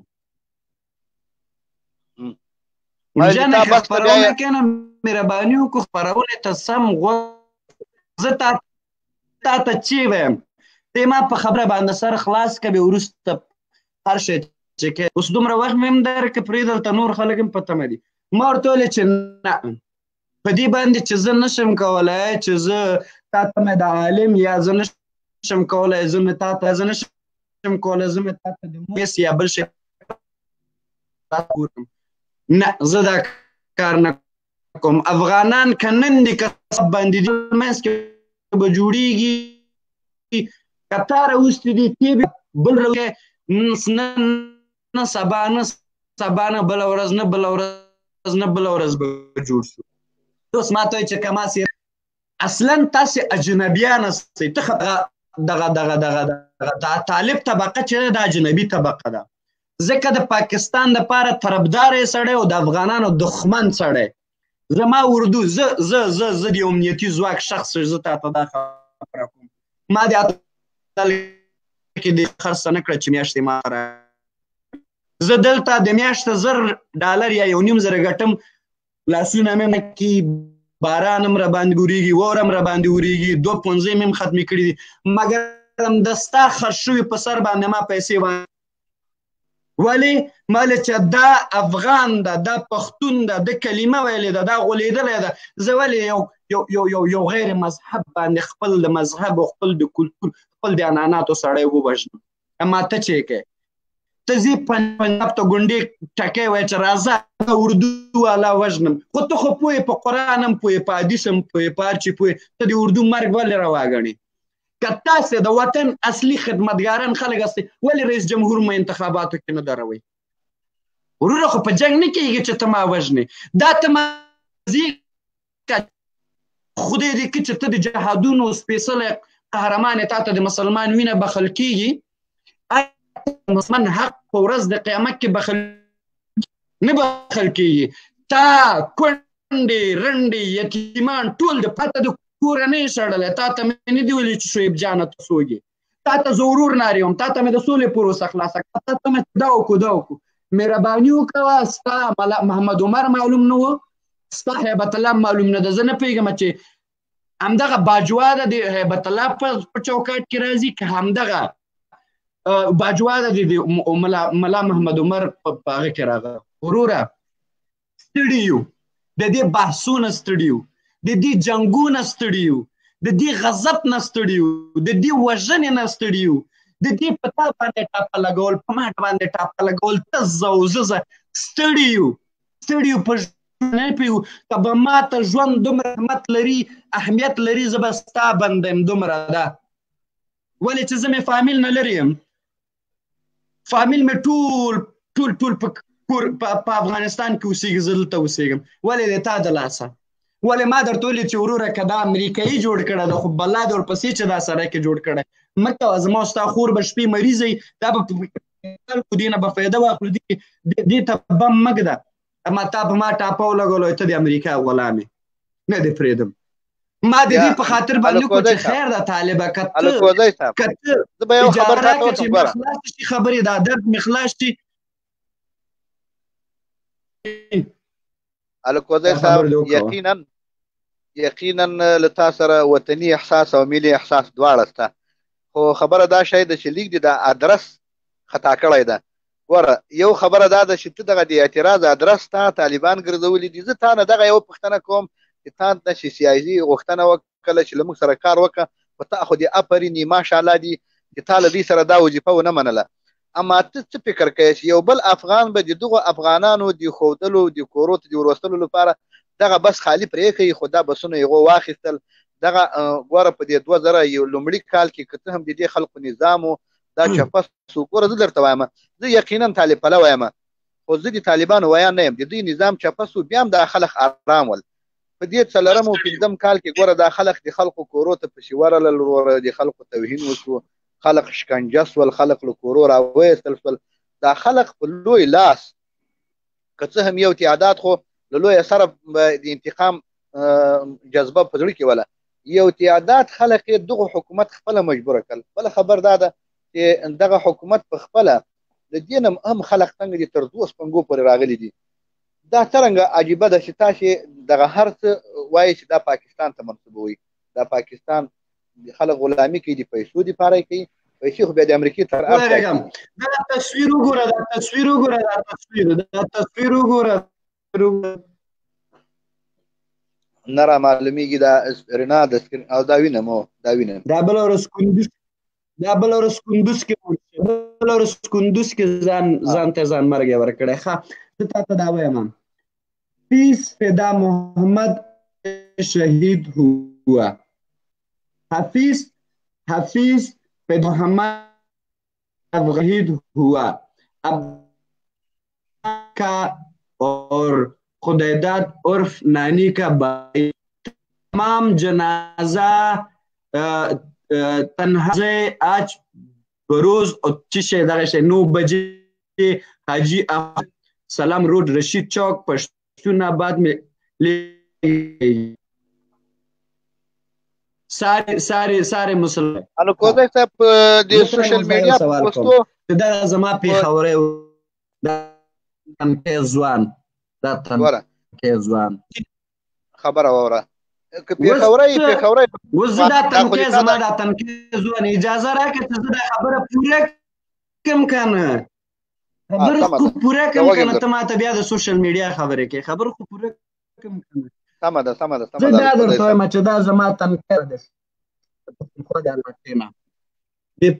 جانه خبرونه کنه مهرباني وکړو خپرونې ته سم زه تا ته چې ویم ته ما په خبره باندې سر خلاص کړې، وروسته هر شی چې کوې. اوس دومره وخت مې هم درکړه، پرېږده دلته نور خلک هم په تمه دي. ما ورته ویلې چې نه، په دې باندې چې زه نشم کولی چې زه تا ته مې د عالم یا زه نشم کولی زه نشم کولی زه مې تا ته د مویس یا بل شی نه، زه دا کار نه کوم. افغانان که نن دي که باندې دي منځ کې به جوړېږي، که تا راوستي دي تی بل نه سبا نه بله ورځ نه بله ورځ به جوړ شو. اوس ما ته وایي چې که ماسې اصلا تاسې اجنبیان هستئ، ته دغه طالب طبقه چې ده دا اجنبي طبقه ده، ځکه د پاکستان دپاره طرفداره سړی او د افغانانو دښمن سړی. زما اردو زه د یو امنیتي ځواک شخص زه تا ته دا خبره کوم. ما د اتل کې د خرڅه نه کړه چې میاشتې ما زه دلته د میاشته $1,000 یا $1,500 ګټم، لاسونه مې نه کي، باران هم راباندې ورېږي، واور هم راباندې ورېږي، 2 پونځې مې هم ختمې کړي دي، مګر د ستا خرڅ شوي په سر باندې ما پیسې ولې ماله چې دا افغان ده، دا پښتون ده، د کلمه ویلې ده، دا غولېدلی ده، زه ولې یو غیر مذهب باندې خپل د مذهب او خپل د کلتور خپل د عنعناتو سړی ووژنم؟ اما ته چې کوې ته ځې پنجاب ته ګونډې ټکی وایې چې راځه اردو والا وژنم، خو ته خو پوهې په قرآن هم پوهې، په حدیث هم پوهې، په هر چي پوهې، ته د اردو مرګ ولې روا ګڼې؟ که تاسې د وطن اصلي خدمتګاران خلک هستئ ولې رئیس جمهور مو انتخاباتو کې نه دروئ؟ وروره خو په جنګ نه کېږي چې ته ما وژنې. دا ته مازې خدای دې کړي چې ته د جهادونو سپېڅلی قهرمان یې، تا ته د مسلمان وینه بخښل کېږي، مسلمان حق په ورځ د قیامت کې بخښل نه بخښل کېږي. تا کونډې رنډې یتیمان ټول د پته د کورنۍ شړلی، تا ته مې نه دي ویلي چې شعیب جانه ته څوک یې، تا ته زه ورور نارې وم، تا ته مې د سولې پروسه خلاصه کړه، تا ته مې دا وکړو مهرباني وکړه. ستا محمد عمر معلوم نه و، ستا هیبت الله معلوم نه ده، زه نه پوهېږم چې همدغه باجوا ده د هیبت الله په چوکاټ کې راځي که همدغه باجوا ده د ملا محمد عمر په هغه کې راغله. وروره ستړي یو، د دې بحثونه ستړي یو، د دې جنګونه ستړي یو، د دې غضب نه ستړي یو، د دې وژنې نه ستړي یو، د دې په تا باندې ټاپه لګول، په ما باندې ټاپه لګول، ته زه او زه ستړي یو په نه پوهېږو. که به ما ته ژوند دومره قیمت لري اهمیت لري زه به ستا بنده یم، دومره ده. ولې چې زه مې فامیل نه لرې یم، فامیل مې ټول په افغانستان کې اوسېږي، زه دلته اوسېږم. ولې د تا د لاسه؟ ولې ما درته ویلي چې وروره که دا امریکایي جوړ کړی ده، خو بلا دې ورپسې چې دا سړی کې جوړ کړی مه کوه، زما او ستا خور به شپې مریضه وي، دا به خلکو دې نه به فایده واخلو، دې ته بم مه ږده. اما تا په ما ټاپه ولګولی ته د امریکا غلام یې، نه دې پرېږدم. ما د دې په خاطر باندې وکړو چې خیر ده طالبه، که ته اجازه راکړه چې مې خلاص شي خبرې، دا درد مې خلاص شي. الکوزی صاحب یقینا له تا سره وطني احساس او ملي احساس دواړه شته، خو خبره دا شی ده چې لیک دې د ادرس خطا کړی ده. ګوره یو خبره دا ده چې ته دغه د اعتراض ادرس تا طالبان ګرځولي دي. زه تا نه دغه یو پوښتنه کوم چې تا نه چې سیاسي غوښتنه وکړه چې له موږ سره کار وکړه، خو تا خو دې افرینې ماشاءالله دي چې تا له دې سره دا وظیفه ونه منله. اما ته څه فکر کوې چې یو بل افغان به د دغو افغانانو د ښودلو د کورو ته د وروستلو لپاره دغه بس خالی پرې کوي؟ خو دا بسونه یې واخیستل. دغه ګوره په دې 2000 لومړي کال کې که ته هم د دې خلکو نظام و دا چپس و، ګوره زه درته وایم زه یقینا طالب پلوی یم، خو زه د طالبانو ویان نه یم. د دوی نظام چپس و، بیا هم دا خلک آرام ول. په دې 4 او 5 کال کې ګوره دا خلک د خلکو کورو ته پسې ورغلل، وروره د خلکو توهین وشو، خلک شکنجه سول، خلک له کورو راویستل سول. دا خلک په لوی لاس که څه هم یو تعداد خو له لوی سره د انتقام جذبه په زړه کې وله، یو تعداد خلک یې دغه حکومت خپله مجبوره کړل. بله خبر دا ده چې دغه حکومت په خپله د دې نه هم خلک څنګه دي تر 2 سپنګو پورې راغلي دي. دا څرنګه عجیبه ده چې تاسې دغه هر څه وایي چې دا پاکستان ته منسوبوي. دا پاکستان خلک غلامي کوي، د پیسو دپاره یې کوي، پیسې خو بیا د امریکې تر دا تصویر وګوره، دا تصویر وګوره، دا تصویر وګوره نه را معلومیږي دا رڼا د سکرین او دا وینم دا وینم. دا بله ورځ کندوز کې ځان ته ځان مرګ ورکړی. ښه زه تا ته دا وایم پیس فدا محمد شهید ہوا، حفیظ فدا محمد شهید ہوا. اب کا اور خدیداد عرف نانی کا بائی تمام جنازہ تنہا آج بروز اور چشے دغه 9 بجے حاجی سلام روڈ رشید چوک پشتون آباد میں لے گئی. سارے مسلمان الکوزی صاحب د سوشل میډیا په پوسټو دا زما پیښوري دا تنکي ځوان دا تنکي ځوان خبره وره که پیښوري وزدا تنکي زما دا تنکي ځوان اجازه راکړه چې زه دا خبره پوره کم کنه خبره خو پوره کم کنه ته ماته بیا د سوشل میډیا خبره کې خبره خو پوره کم کنه. سمه ده زه دا درته وایم چې دا زما تنکي ده خو دا لټینا به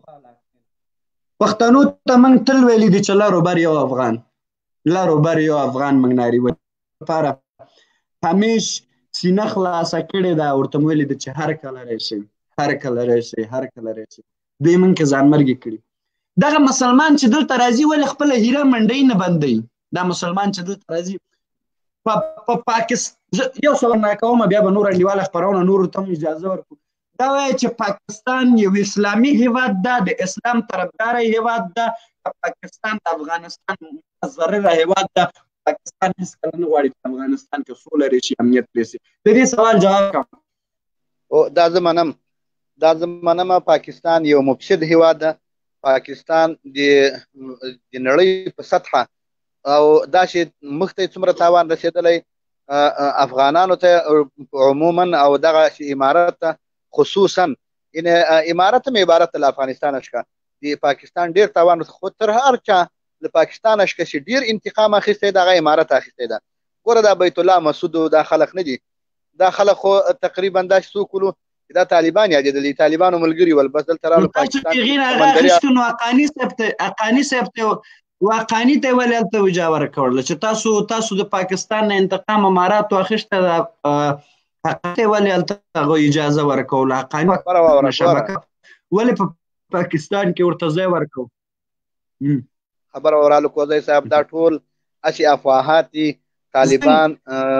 پښتنو ته موږ تل ویلي دي چې لارو بر یو افغان موږ ناري لپاره همیش سینه خلاصه کړې ده، ورته ویلي دي چې هر کله راشي دوی موږ کې ځانمرګي کړي. دغه مسلمان چې دلته راځي ولې خپله هیره منډۍ نه بندوي؟ دا مسلمان چې دلته راځي په پاکستان یو سوال نه کوم بیا به نور انډیواله خپرونه نورو ته هم اجازه ورکړو. دا وایي چې پاکستان یو اسلامي هیواد ده، د اسلام طرفداره هیواد ده، پاکستان د افغانستان متضرره هیواد ده. پاکستان هیڅکله نه غواړي چې افغانستان کې سوله راشي، امنیت راشي. د دې سوال جواب کوم. دا زمانه پاکستان یو مفسد هیواد ده. پاکستان د نړۍ په سطحه او دا چې مخ ته څومره تاوان رسېدلی افغانانو ته عموما او دغه امارات ته خصوصا، یعنی امارات هم عبارت له افغانستان اشکا د پاکستان ډیر تاوان خو تر هر چا له پاکستان اشکا چې ډیر انتقام اخیستی دغه امارات اخیستی ده. ګوره دا بیت الله مسعود دا خلک نه دي، دا خلک خو تقریبا دا څوک ولو دا طالبان یادېدلي، طالبانو ملګري ول بس دلته راغلو پاکستان اقانی صاحب ته واقعي ته ولې هلته وجا ورکړله چې تاسو د پاکستان نه انتقام امارات واخیسته، حقیقت ولې هلته هغه اجازه ورکوله؟ حقاني شبکه ولې په پاکستان کې ورته ځای ورکو؟ خبره وراله کوزی صاحب دا ټول هسې افواهات دي. طالبان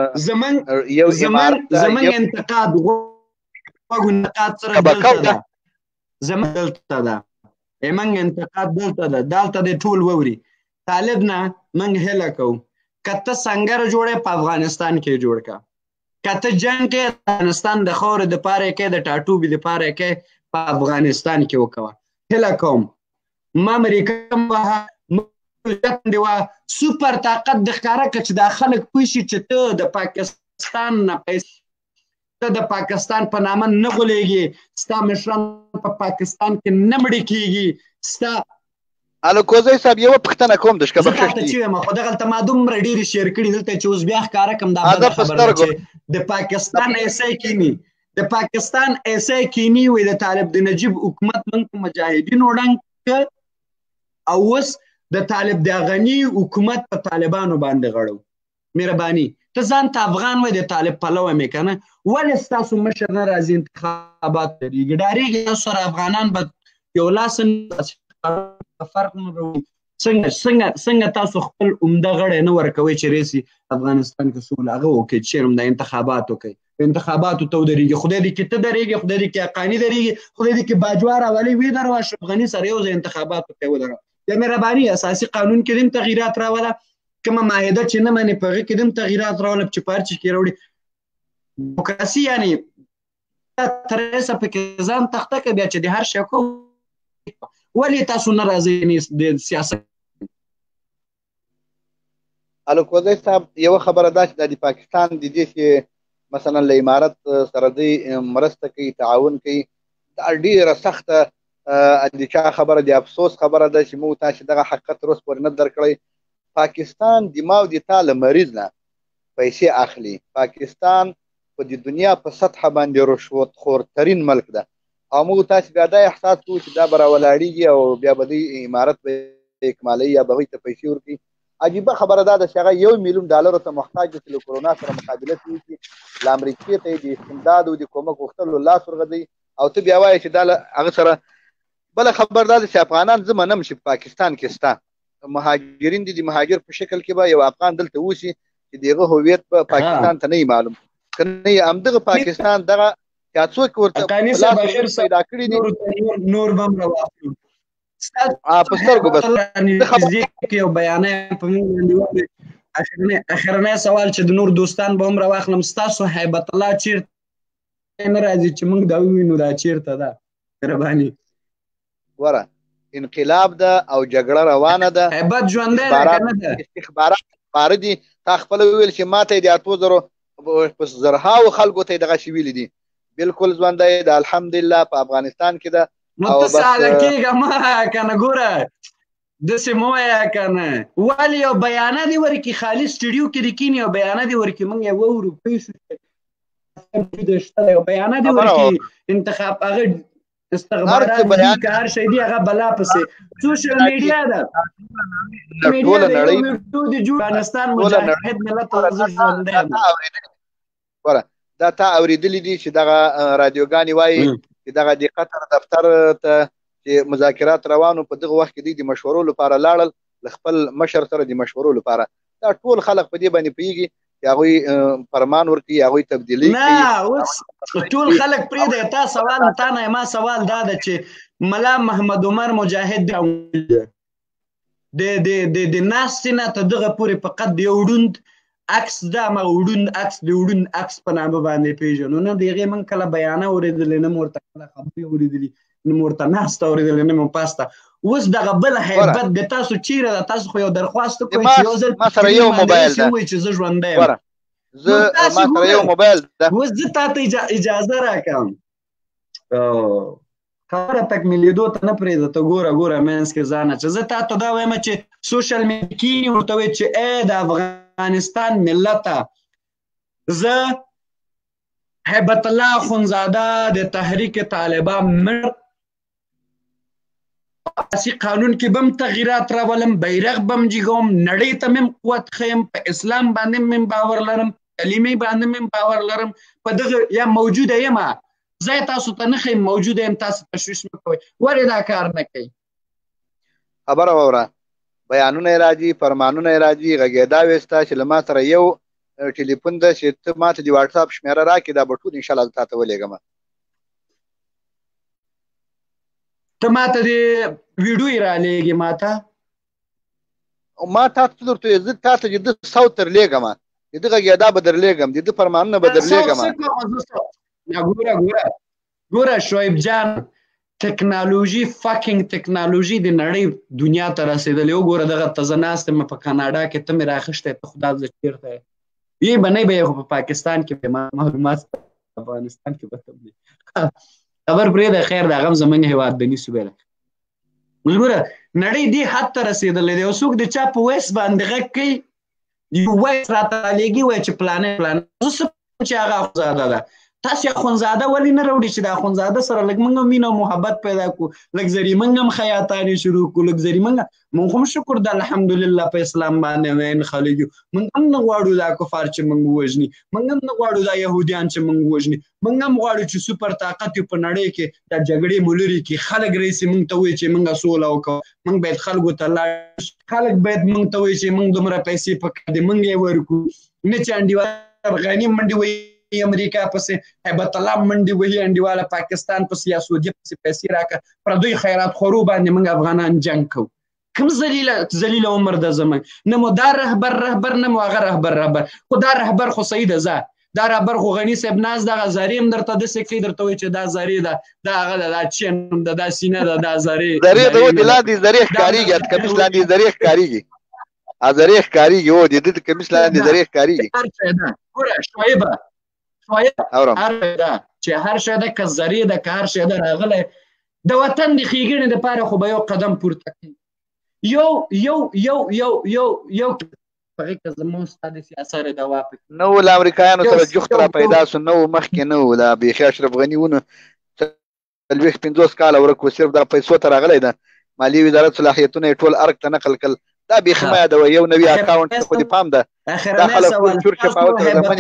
زمونږ انتقاد سره دلته ده، زمونږ دلته ده، زمونږ انتقاد دلته ده، دلته دې ټول ووري. طالب نه موږ هیله کوو که ته سنګر جوړې په افغانستان کې جوړ کا، که ته جنګ کې افغانستان د خاورې دپاره یې کې، د ټاټوبي دپاره یې کې، په افغانستان کې وکوه. هیله کوم ما امریکا سوپر طاقت د ښکاره کړه چې دا خلک پوه شي چې ته د پاکستان نه پیسې ته د پاکستان په نامه نه غولېږي، ستا مشران په پاکستان کې نه مړه کېږي، ستا الکوزی صاحب یوه پوښتنه کوم د شکه بخښش دي. خو دغلته ما دومره ډېرې شیر کړي دلته چې اوس بیا ښکاره کړم دا بده خبره ده چې د پاکستان ایسای کینی د پاکستان ایسای کینی وایي د طالب د نجیب حکومت موږ په مجاهدینو ړنګ او اوس د طالب د غني حکومت په طالبانو باندې غړو. مهرباني ته ځان ته افغان وای د طالب پلوه مې کنه، ولې ستاسو مشر نه راځي انتخابات لريږي؟ ډارېږي تاسو سره افغانان به یو لاس فرق نه راوړي. څنګه تاسو خپل عمده غړی نه ورکوئ چې راسي افغانستان کې سوله هغه وکړي چې چېرې د انتخابات وکړي، په انتخاباتو ته ودرېږي. خدای دې کې ته درېږي، خدای دې کې حقاني درېږي، خدای دې کې باجوه راولي وي درو اشرف غني سره یو ځای انتخابات وکړي ودرو. یا مهرباني اساسي قانون کې هم تغییرات راوله، کومه معاهده چې نه منې په هغې کې هم تغییرات راوله چې په هر چیز کې راوړي. ډیموکراسي یعنې تر اوسه پکې ځان تخته کړه بیا چې د هر شی کوو. ولې تاسو نه راځئ د سیاست؟ الکوزی صاحب یوه خبره دا چې د پاکستان د دې چې مثلا له امارت سره دوی مرسته کوي، تعاون کوي، دا ډېره سخته د چا خبره د افسوس خبره ده چې موږ تاسو دغه حقیقت تر اوسه پورې نه درکړی. پاکستان د ما او د تا له مریض نه پیسې اخلي. پاکستان په د دنیا په سطحه باندې رشوت خورترین ملک ده او موږ تاسو بیا دا احساس کوو چې دا به راولاړېږي او بیا به دوی امارت به اکمالوي یا به هغوی ته پیسې ورکوي. عجیبه خبره دا ده چې هغه $1 ملیون ته محتاج دي چې له کرونا سره مقابله وکړي، له امریکې ته یې د استمداد او د کومک غوښتلو لاس ورغځوي او ته بیا وایې چې دا له هغه سره. بله خبر دا ده چې افغانان زه منم چې په پاکستان کې شته مهاجرین دي، د مهاجر په شکل کې به یو افغان دلته اوسي چې د هغه هویت په پاکستان ته نه وي معلوم، که نه یې همدغه پاکستان دغه یا څوک ورته پیدا کړي دي. نور به هم راواخلو په سترګو بس یو بیانیه په موږ باندې وکړي. اخرنی سوال چې د نور دوستان به هم راواخلم، ستاسو هیبت الله چېرته نه راځي چې موږ دا ووینو دا چېرته ده؟ مهرباني ګوره انقلاب ده او جګړه روانه ده، هیبت ژوندی ده که نه ده؟ استخبارات خپاره دي. تا خپله وویل چې ما ته یې د 8,000 په زرهاو خلکو ته یې دغه شي ویلي دي. بالکل ژوندی ده، الحمدلله په افغانستان کې ده. نو ته ساده کېږه مه که نه، ګوره داسې مه وایه که نه. ولې یو بیانه دې ورکړي، خالي سټډیو کې دې کښېني یو بیانه دې ورکړي، موږ یې واورو پوه شو. یو بیانه دې ورکړي انتخاب هغه استخبارات دي که هر شی دي هغه بلا پسې سوشل میډیا ده. ټوله نړۍ افغانستان مجاهد ملت زه ژوندی یم. ګوره دا تا اورېدلي دي چې دغه رادیوګانې وایي چې دغه د قطر دفتر ته چې مذاکرات روانو په دغه وخت کې دوی د مشورو لپاره لاړل، له خپل مشر سره د مشورو لپاره. دا ټول خلک په دې باندې پوهېږي چې هغوی فرمان ورکوي، هغوی تبدیلي کوي. نه اوس ټول خلک پرېږدی. تا سوال تا نه ما سوال دا ده چې ملا محمد عمر مجاهد د ناستې نه تر دغه پورې فقط د یو ړوند عکس دا ما وړوند عکس د وړوند عکس په نامه باندې پېژنو. نه د هغې موږ کله بیانه اورېدلې، نه مو ورته کله خبرې اورېدلي، نه مو ورته ناسته اورېدلې، نه مو پاسته. اوس دغه بل هیبت د تاسو چیرې ده؟ تاسو خو یو درخواست وکړئ چې یو ځل ما سره یو موبایل ده چې زه ژوندی یم. ما سره یو موبایل ده، اوس زه تا ته اجازه راکړم خبره تکمیلېدو ته نه پرېږده. ته ګوره منځ کې ځانه چې زه تا ته دا وایم چې سوشل میډیا کښېني ورته وایي چې ای د افغانستان ملته، زه هیبت الله اخندزاده د تحریک طالبان مړ اساسي قانون کې به هم تغییرات راولم، بیرغ به هم جګوم، نړۍ ته مې قوت ښیم، په اسلام باندې مې باور لرم، کلمې باندې مې باور لرم، په دغه یا موجوده یم زه تاسو ته نه ښیم موجوده یم، تاسو تشویش مه کوئ. ولې دا کار نه کوي؟ خبره واوره، بیانونه یې راځي، فرمانونه یې راځي، غږېدا ویسته چې له ما سره یو ټلیفون ده چې ته ما ته د واټساپ شمېره راکړې، دا به ټول انشاءالله زه تا ته ولېږم. ته ما ته د ویډیو یې رالېږې ما ته تا ته درته زه تا ته د ده صوت درلېږم، د ده غږېدا به درلېږم، د ده فرمانونه به درلېږم. ګوره شعیب جان ټکنالوژي ټکنالوژي د نړۍ دنیا ته رسېدلې. وګوره دغه ته زه ناست یم په کاناډا کې، ته مې راخیستی، ته خدا زه چېرته یې یې به نه به یې خو په پاکستان کې به معلومات افغانستان کې به ته خبر پرېږده. خیر د هغه هم زموږ هېواد د نیسو بیله. وګوره نړۍ دې حد ته رسېدلې دی. یو څوک د چا په ویس باندې غږ کوي، یو ویس راته رالېږي وایي چې پلانې زه څه چې هغه اخندزاده ده. تاسې اخندزاده ولې نه راوړي چې د اخندزاده سره لږ موږ هم مینه او محبت پیدا کړو، لږ زرې موږ هم خیاطانې شروع کړو، لږ زرې موږ هم شکر د الحمدلله په اسلام باندې مین خلک یو. موږ هم نه غواړو دا کفار چې موږ ووژني، موږ هم نه غواړو دا یهودیان چې موږ ووژني، موږ هم غواړو چې سوپر طاقت یو په نړۍ کې دا جګړې مو لرې کړي. خلک راسي موږ ته وایي چې موږ سوله وکړو، موږ باید خلکو ته لاړ، خلک باید موږ ته وایي چې موږ دومره پیسې پکار دي موږ یې ورکړو، نه چې انډیوال افغاني منډې وایي امریکا پسې، هیبت الله منډې وهي انډیواله پاکستان پسې یا سعودیه پسې پیسې راکړه، پردوی خیرات خورو باندې موږ افغانان جنګ کوو. کوم ذلیله عمر ده زموږ؟ نه مو دا رهبر نه مو هغه رهبر خو دا رهبر خو صحیح ده. زه دا رهبر خو غني صاحب ناست دغه زرې هم درته داسې کوي، درته وایي چې دا زرې ده، دا هغه ده، دا چین ده، دا سینه ده، دا زرې د ودې لاندې زرې ښکارېږي، کمیس لاندې زرې ښکارېږي، زرې ښکارېږي، هو د ده د کمیس لاندې زرې ښکارېږي. هر شی ده، ګوره شعیبه هر شی ده چې هر شی ده، که زرې ده که هر شی ده راغلی د وطن د ښېګڼې دپاره خو به یو قدم پورته کوي. یو هغې که زموږ ستا د سیاست دوا پکې نه و، له امریکایانو سره جفت را پیدا سو، نه و مخکې نه و، دا بیخي اشرف غني ونه 40-50 کاله ورک و، صرف دا پیسو ته راغلی ده. مالي وزارت صلاحیتونه یې ټول ارګ ته نقل کړل. دا بیخي مه یادوه، یو نوي اکاونټ خو دې پام ده. دا خلک چور چپاوت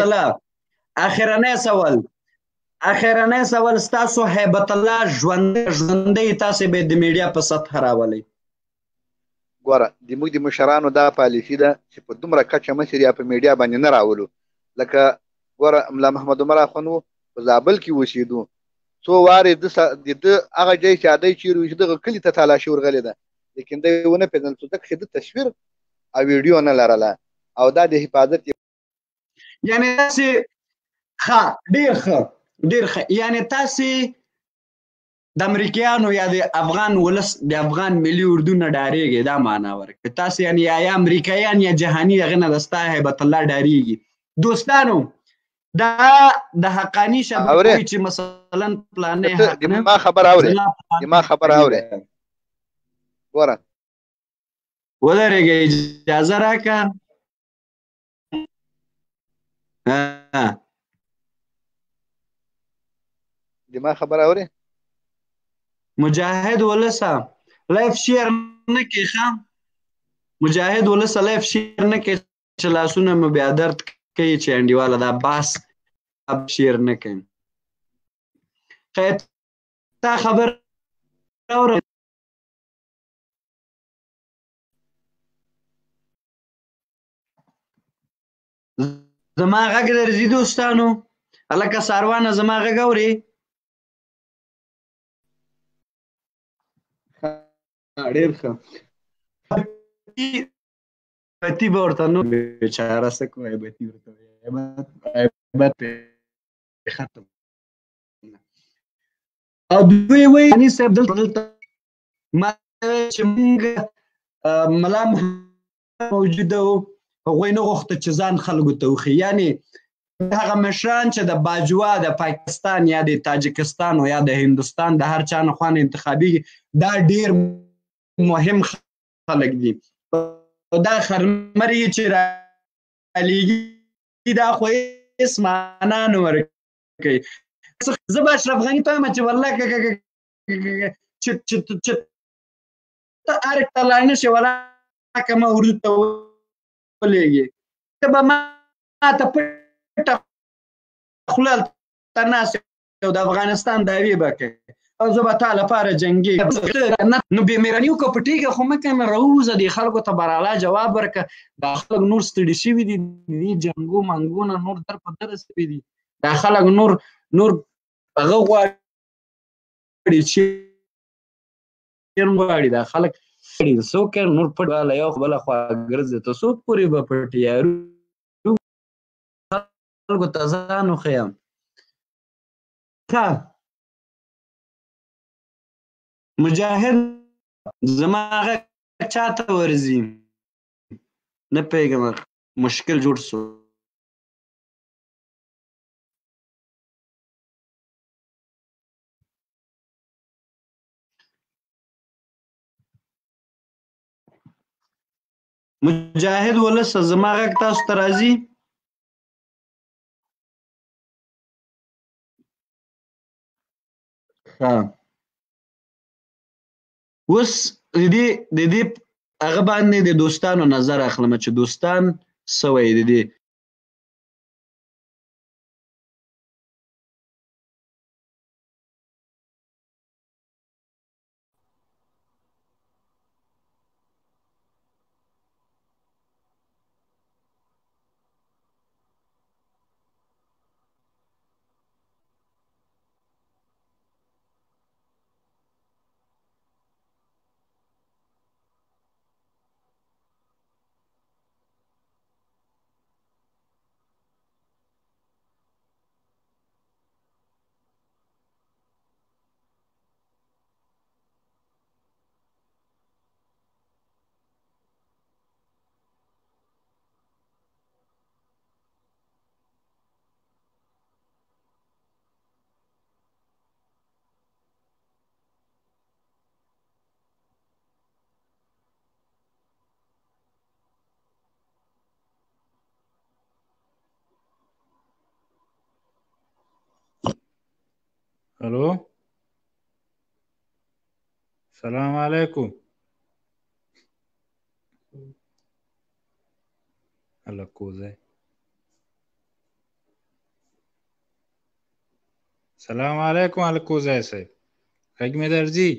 اخرنی سوال ستاسو هیبت الله ژوندی تاسې به د میډیا په سطح راولئ. ګوره زموږ د مشرانو دا پالیسي ده چې په دومره کچه مشر یا په میډیا باندې نه راولو. لکه ګوره ملا محمد عمر اخوند په زابل کې اوسېدو، څو وارې د ده هغه ځای چې دی چېرې وي چې دغه کلي ته تالاشي ورغلې ده، لیکن دی ونه پېژندل څو ځکه چې د تصویر او ویډیو نه لرله او دا د حفاظت یعنې داسې ښه ډېر ښه یعنې تاسې د امریکایانو یا د افغان ولس د افغان ملي اردو نه ډارېږئ، دا معنا ورکړئ. تاسې یعنې یا امریکایان یا جهاني هغې نه د ستا هیبت الله ډارېږي. دوستانو دا د حقاني شبکې چې مثلا پلانې ما خبر اورې ګوره ودرېږئ، اجازه راکړه. ما خبر اورې مجاهد ولسه لایف شیر نه کې ښه، مجاهد ولسه لایف شیر نه کې چې لاسونه مو بیا درد کوي چې انډیواله دا باس شیر نه کوي. خیر تا خبر اورم زما غږ درځي دوستانو؟ هلکه ساروانه زما غږ اورې؟ ډېر ښه. هیبتي به ورته نو بېچاره څه کوو، هیبتي ورته هیبت ختم. او دوی وایي غني صاحب دلته ما چې موږ ملا موجوده وو، هغوی نه غوښته چې ځان خلکو ته وښیي. یعنې هغه مشران چې د باجوا د پاکستان یا د تاجکستان یا د هندوستان د هر چا نه خوا نه انتخابېږي، دا ډېر مهم خلک دي. دا خرمرې چې رالیږي دا خو هېڅ معنا نه ورکوي. زه به اشرف غني ته وایم چې والله چې ته ارګ ته لاړ نه شې، والله که ما اردو ته ولېږې ته به ما ته پټه خوله هلته ناست او د افغانستان دعوې به کوې او زه به تا لپاره جنګېږم. نو بې مهرباني وکړه، پټېږه خو مه کوې، راووځه دې خلکو ته براله جواب ورکړه. دا خلک نور ستړي شوي دي، دې جنګو منګو نه نور در په دره شوي دي. دا خلک نور هغه غواړي چې غواړي دا خلک څوک نور پټ واله یو بله خوا ګرځي. ته څوک پورې به پټ یارو خلکو ته ځان وښیم. ښه مجاهد زما غږ چاته ورځي نه پوهېږم مشکل جوړ شو مجاهد ولسه زما غږ تاسو ته راځي اوس د دې هغه باندې د دوستانو نظر اخلم چې دوستان څه وایي د دې الو السلام علیکم الله کوزه سلام علیکم الکوزه صاحب غږ مې درځي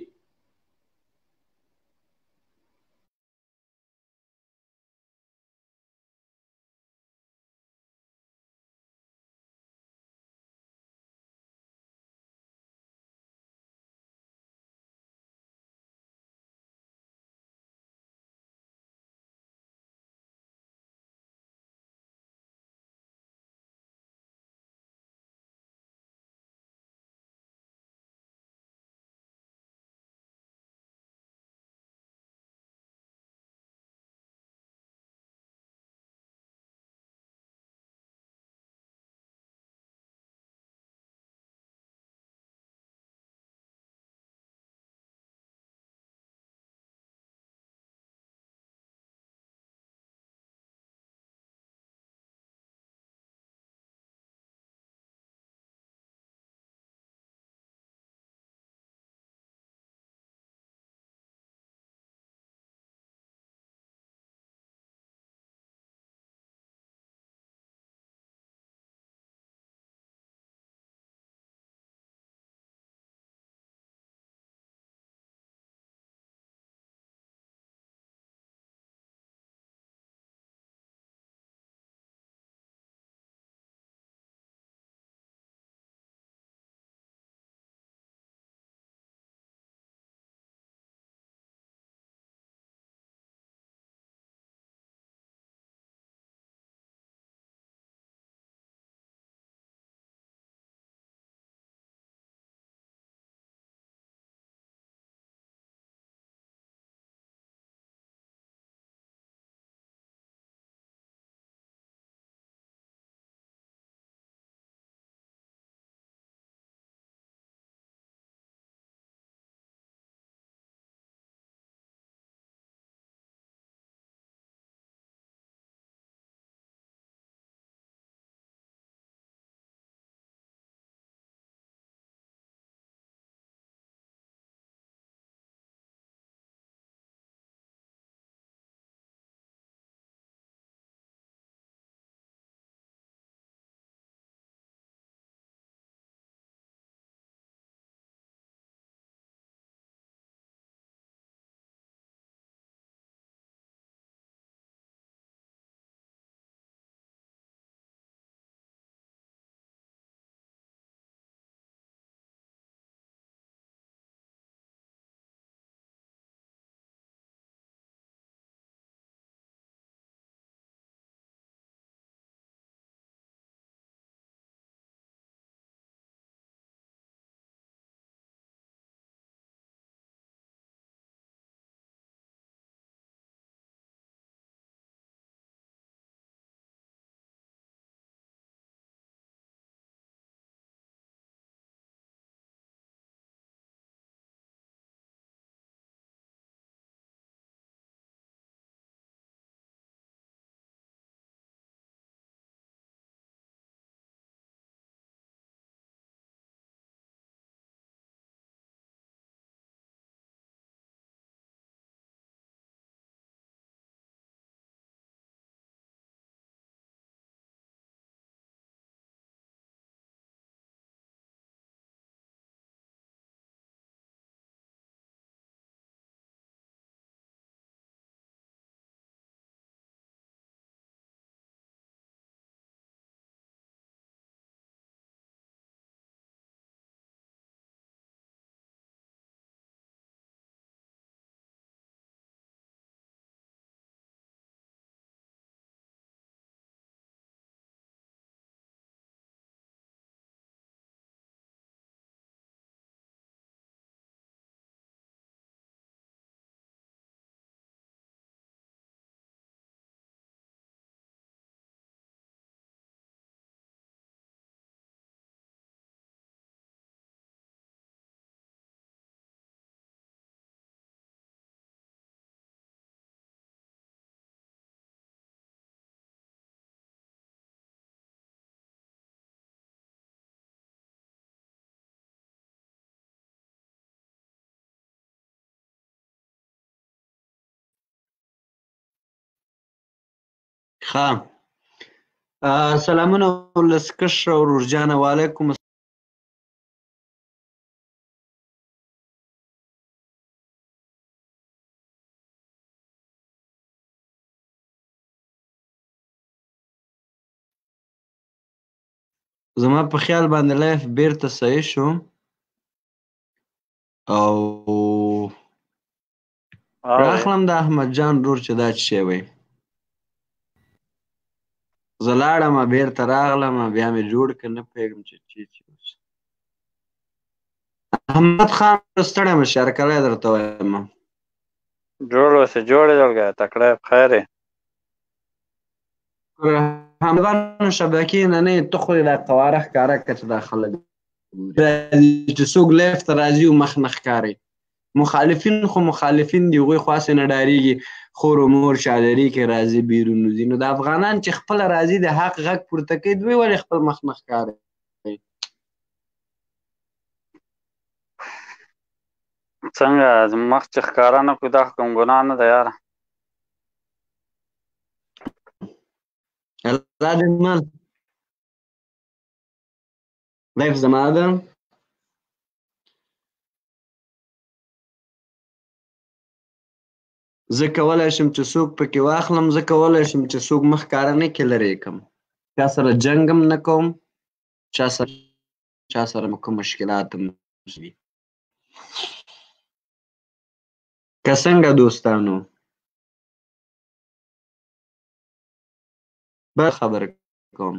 ښه سلامونه ولسکشره ورور جانه وعلیکم زما په خیال باندې لایف بیرته صحیح شو او راخلم د احمد جان ورور چې دا څه شی وی زه لاړم بیرته راغلم بیا مې جوړ کړ نه پوهېږم چې اوس احمد خان ستړی مه شې هرکلی درته وایم جوړ اوسې جوړ یې جوړ ګیا تکړه یې بخیر یې همدغه شبکې نه نه ته خو یې دا قواره ښکاره کړه چې دا خلک چې څوک لیف ته راځي او مخ نه ښکاري مخالفین خو مخالفین دي هغوی خو هسې نه ډارېږي خور و مور چادري کې راځي بیرون وځي نو د افغانان چې خپله راځي د حق غږ پورته کوي دوی ولې خپل مخ نه ښکاري څنګه مخ چې ښکاره نه کړو دا خو کوم ګناه نه ده یاره الله دې مل لایف زما ده زه کولی شم چې څوک پکې واخلم زه کولی شم چې څوک مخ ښکاره نه کړي لرې کړم چا سره جنګ هم نه کوم چا سره مې کوم مشکلات هم وي که څنګه دوستانو بل خبر کوم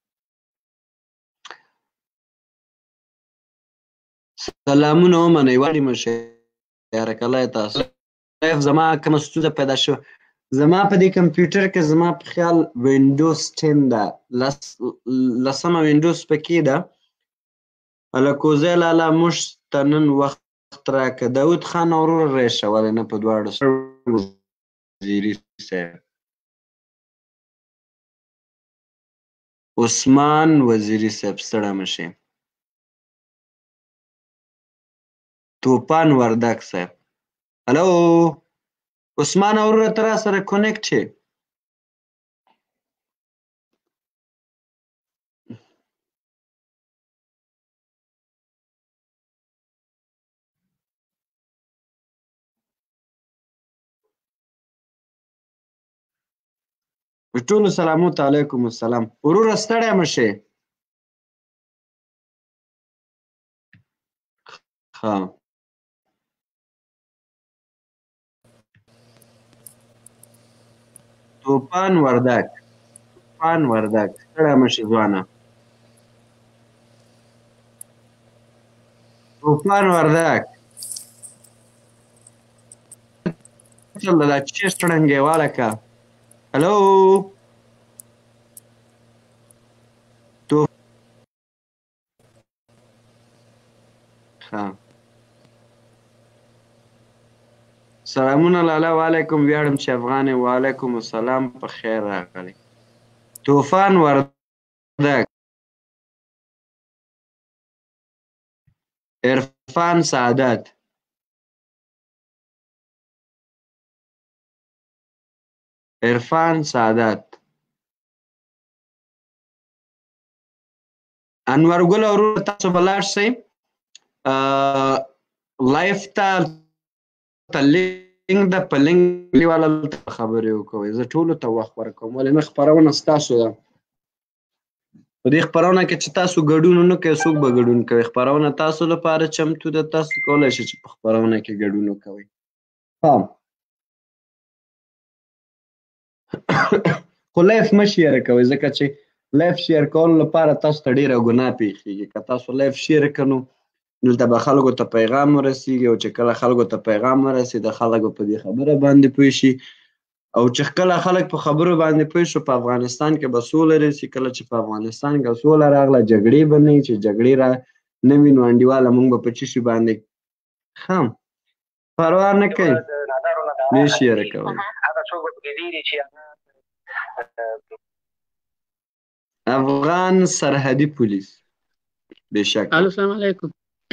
سلامونه ومنئ وړې مه شئ هرکلی تاسو زما کومه ستونزه پیدا شوه زما په دې کمپیوټر کې زما په خیال وینډوز 10 ده لسمه وینډوز پکې ده الکوزی لالا موږ ته نن وخت راکړه داود خان وروره ریشولی نه په دواړو وزیري صاحب عثمان وزیري صاحب ستړی مه شئ توپان وردک صاحب هلو عثمان وروره ته را سره کونیکټ شې ټولو سلامو ته علیکم السلام وروره ستړی مه شې ښه توپان وردک ستړی مه شې ځوانه توپان وردک چل دا چیست ړنګې واله که هلو سلامونه لاله وعلیکم ویاړم چې افغان وعلیکم السلام په خیر راغلی طوفان وردک عرفان سعادت انور ګل ورور تاسو به لاړ شئ لایف ته لینک ده په لینک والا خبرې وکوئ زه ټولو ته وخت ورکوم ولې نه خپرونه ستاسو ده په دې خپرونه کې چې تاسو ګډون ونه کوئ څوک به ګډون کوي خپرونه تاسو لپاره چمتو ده تاسو کولی شئ چې په خپرونه کې ګډون وکوئ خو لایف مه شیر کوئ ځکه چې لایف شیر کولو لپاره تاسو ته ډېره ګناه پیښیږي که تاسو لایف شیر کړو نو دلته به خلکو ته پیغام ورسیږي او چې کله خلکو ته پیغام ورسي د خلکو په دې خبره باندې پوه شي او چې کله خلک په خبرو باندې پوه شو په افغانستان کې به سوله راسي کله چې په افغانستان کې سوله راغله جګړې به نه وي چې جګړې را نه وي نو انډیواله موږ به په څه شي باندې ښه پروا نه کوي نه شیره کوئ افغان سرحدي پولیس بېشکه السلام علیکم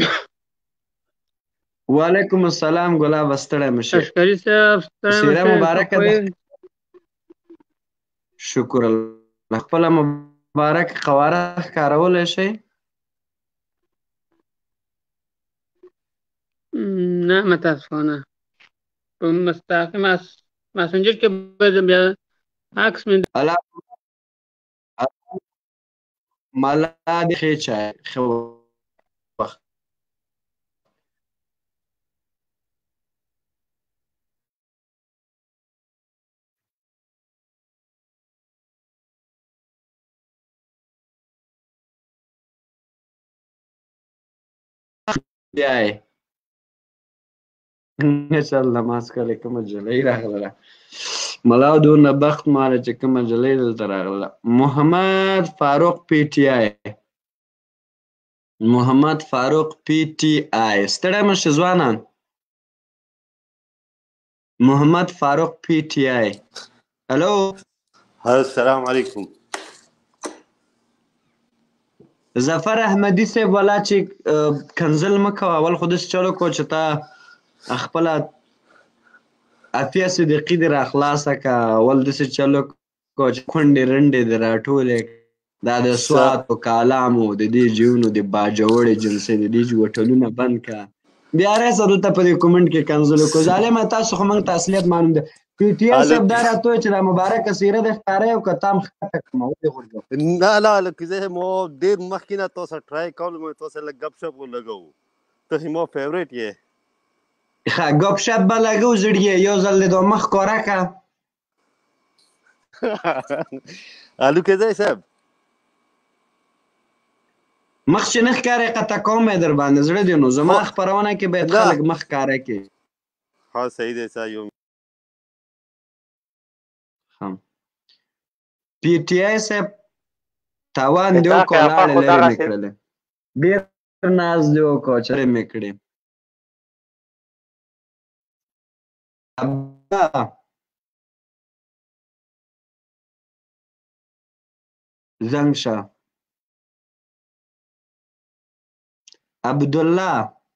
وعلیکم السلام ګلاب ستړی مه شې اشکري صاحب ستړی مه شې مبارکه ده شکر الله. خپله مبارک قواره ښکارولی شئ؟ نه متاسفانه په مستقیم مسنجر کې به بیا عکس مې ملا دې خېچای ښه وخت. بیا یې ماشاءالله ماسکله کومه نجلۍ راغله ملا دونه بخت ماله چې کومه نجلۍ دلته راغله. محمد فاروق پی ټي آی محمد فاروق پی ټي آی ستړی مه شې ځوانان. محمد فاروق پی ټي آی هلو السلام علیکم. ظفر احمدي صاحب والا چې کنزل مه کوه اول خو داسې چلو کو چې تا خپله عافیه صدیقي دې راخلاصه که اول داسې چلو کو چې کونډې رنډې دې راټولې دا د سواتو کالامو د دې جیونو د باجوړې جلسې د دې هوټلونه بند که بیا راسه دلته په دې کومنټ کې کنزل وکړو. ظالمه تاسو خو موږ ته اصلیت معلوم ده. پی ټي آی صاحب دا راته وایي چې دا مبارکه څېره دې ښکاره او که تا هم ښکته کړم ولې غورځوم. نه لا لکه زه مو ډېر مخکې نه تو سره ټرای کول مو تو سره لږ گپ شپ ولګوو. ته مو فیوریټ یې. ښه ګپ شپ به لګو زړیې یو ځل دې دوه مخ ښکاره که. الوکزی صاحب مخ چې نه ښکارې قطع کوم یې در باندې زړه دې نو زما خپرونه کې باید خلک مخ ښکاره کړي. ها صحیح دی سا یو پی ټي آی صاحب تاوان دې وکړو لاړې لرې مې کړلې ډېر ناز دې وکړو چې لرې مې کړې. زنګ شه عبدالله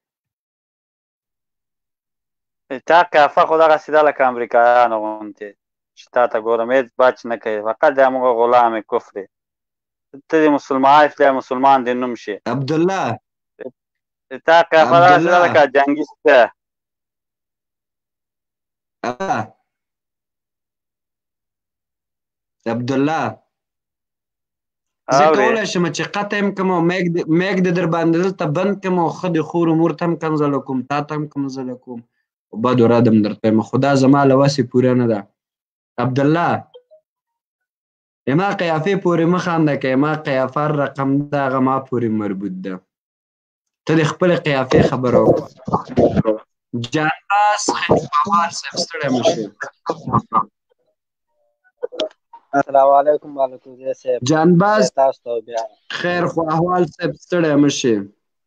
تا قیافه خو دغسې ده لکه امریکایانو غوندې چې تا ته ګورم هېڅ بچ نه کوي فقط د همغه غلام کفر دی. ته د مسلمان دی مسلمان دې نوم شي. عبدالله تا قیافه دغسې ده لکه جنګي سپی. عبدالله زه کولی شم چې قطع یم کړم او میک د در باندې دلته بند کړم او ښه د خور امور ته هم کنځله کوم تا ته هم کنځله کوم او بد و رد هم درته یم خو دا زما له وسې پوره نه ده. عبدالله ما قیافې پورې مه خانده که ما قیافه رقم ده هغه ما پورې مربوط ده. ته د خپلې قیافې خبره وکړه. جانباز خیر خواهوال صاحب ستړی مه شې. السلام علیکم الکوزی صاحب. جانباز تاسو ته بیا خیر خواهوال صاحب ستړی مه شې.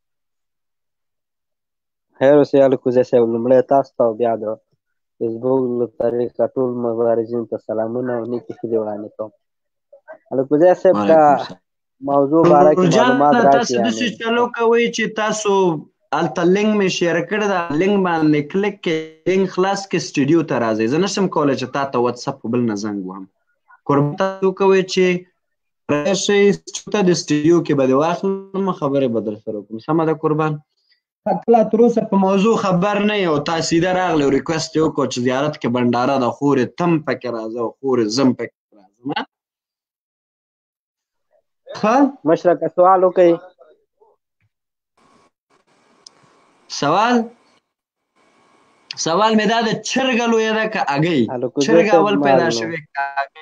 خیر اوسې الکوزی صاحب لومړی تاسو ته بیا د فیسبوک له طریقه ټول مبارزین ته سلامونه او نیکې ښځې وړاندې کوم. الکوزی صاحب که موضوع باره کې معلومات راشي تاسو داسې چلو کوئ چې تاسو هلته لینک مې شیر کړی ده لینک باندې کلیک کې لینک خلاص کې سټوډیو ته راځئ. زه نشم کولی چې تا ته واتساپ په بل نه زنګ وهم. قربان تاسو کوئ چې راشئ ته د سټوډیو کې به دې واخلم خبرې به در سره وکړم. سمه ده قربان. کله تر اوسه په موضوع خبر نه یې او تا سیده راغلی او ریکوست یې وکړو چې زیارت کې بنډاره ده خورې تم پکې راځه او خورې زم پکې راځم. ښه مشره که سوال وکړئ. سوال مې دا ده چرګه لویه ده که هګۍ؟ چرګه اول پیدا شوې که هګۍ؟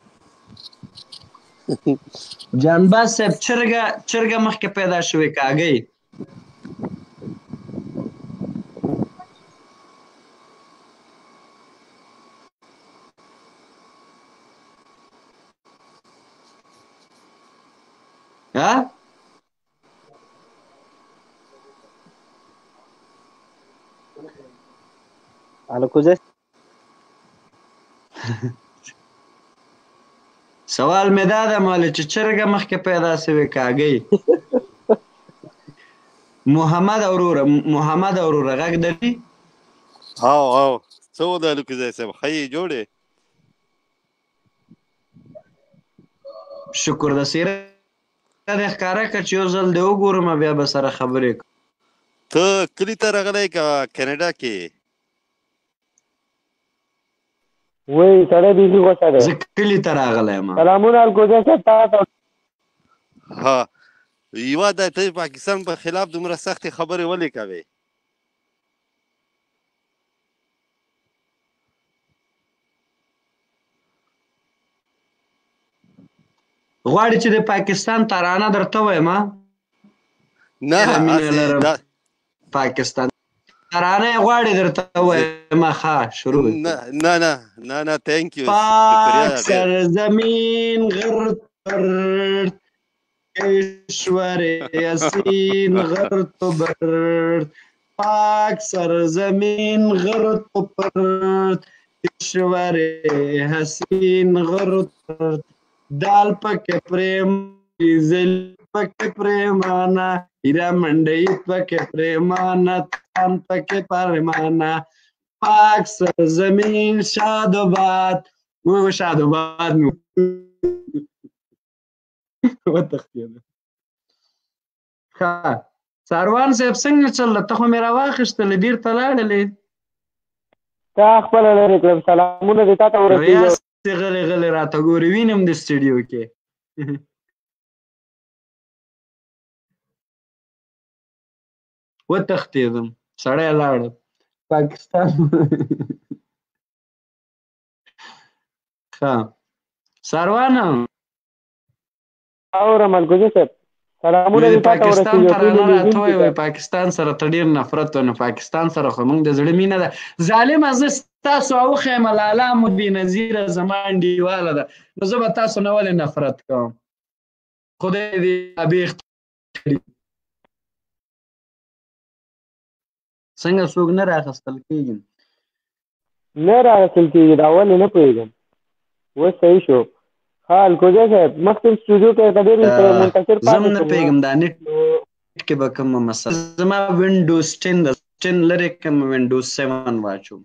جانباز صاحب چرګه مخکې پیدا شوې که هګۍ؟ الکوزی سوال مې دا ده ماله چې چرګه مخکې پیدا شوې که هګۍ؟ محمد وروره غږ لري؟ او څه وده الکوزی صاحب ښه یې جوړې؟ شکر د سیره د ښکاره کړه چې یو ځل دې وګورم بیا به سره خبرې کوو. ته کلي ته راغلی که کینیډا کې؟ وای سړی بیخي غوسه دی. زه کلي ته راغلی یم. سلامونه الکوزی صاحب تا ته. ها یوه دا ته پاکستان په خلاف دومره سختې خبرې ولې کوې؟ غواړې چې د پاکستان ترانه درته ووایم؟ نه پاکستان ترانه یې غواړې درته ووایم؟ ښه شروع. نه تhank you. پاک سرزمین غرد برد کشور یاسین غرد و برد پاک سرزمین غرد و برد کشور حسین غرد برد دال پکې پریم زل پکې پریمانا هیرا منډی پکې پریمانا تان پکې پرمانا پاک سرزمین شاد و باد مو شاد و باد مو وتختیده. ښه ساروان صاحب څنګه چل ته خو مې راواخیستلې بیرته لاړلې. تا خپله لرې کړم. سلامونه دې تا ته ورسېږي. غلی غلی راته ګورې وینم د سټډیو کې. وتښتېدم سړی لاړ پاکستان. ښه ساروانه اورم الکوزی صاحب سلامونه دې تا ته پاکستان ترانه راته وایي پاکستان سره ته ډېر نفرت و. نو پاکستان سره خو موږ د زړه مینه ده. ظالمه زه ستاسو اوښیم لالا مو بېنظیره زما انډیواله ده نو زه به تاسو نه ولې نفرت کوم. خدای دې ابېښ کړي. څنګه څوک نه راخیستل کېږي؟ نه راخیستل کېږي دا ولې نه پوهېږم. اوس صحیح شو. ها الکوزی صاحب مخکې سټوډیو کې ته ډېر منتظر پاتې زه هم نه پوهېږم دا نېټ کې به کومه مسله زما وینډوز 10 ده 10 لرې کوم وینډوز 7 واچوم.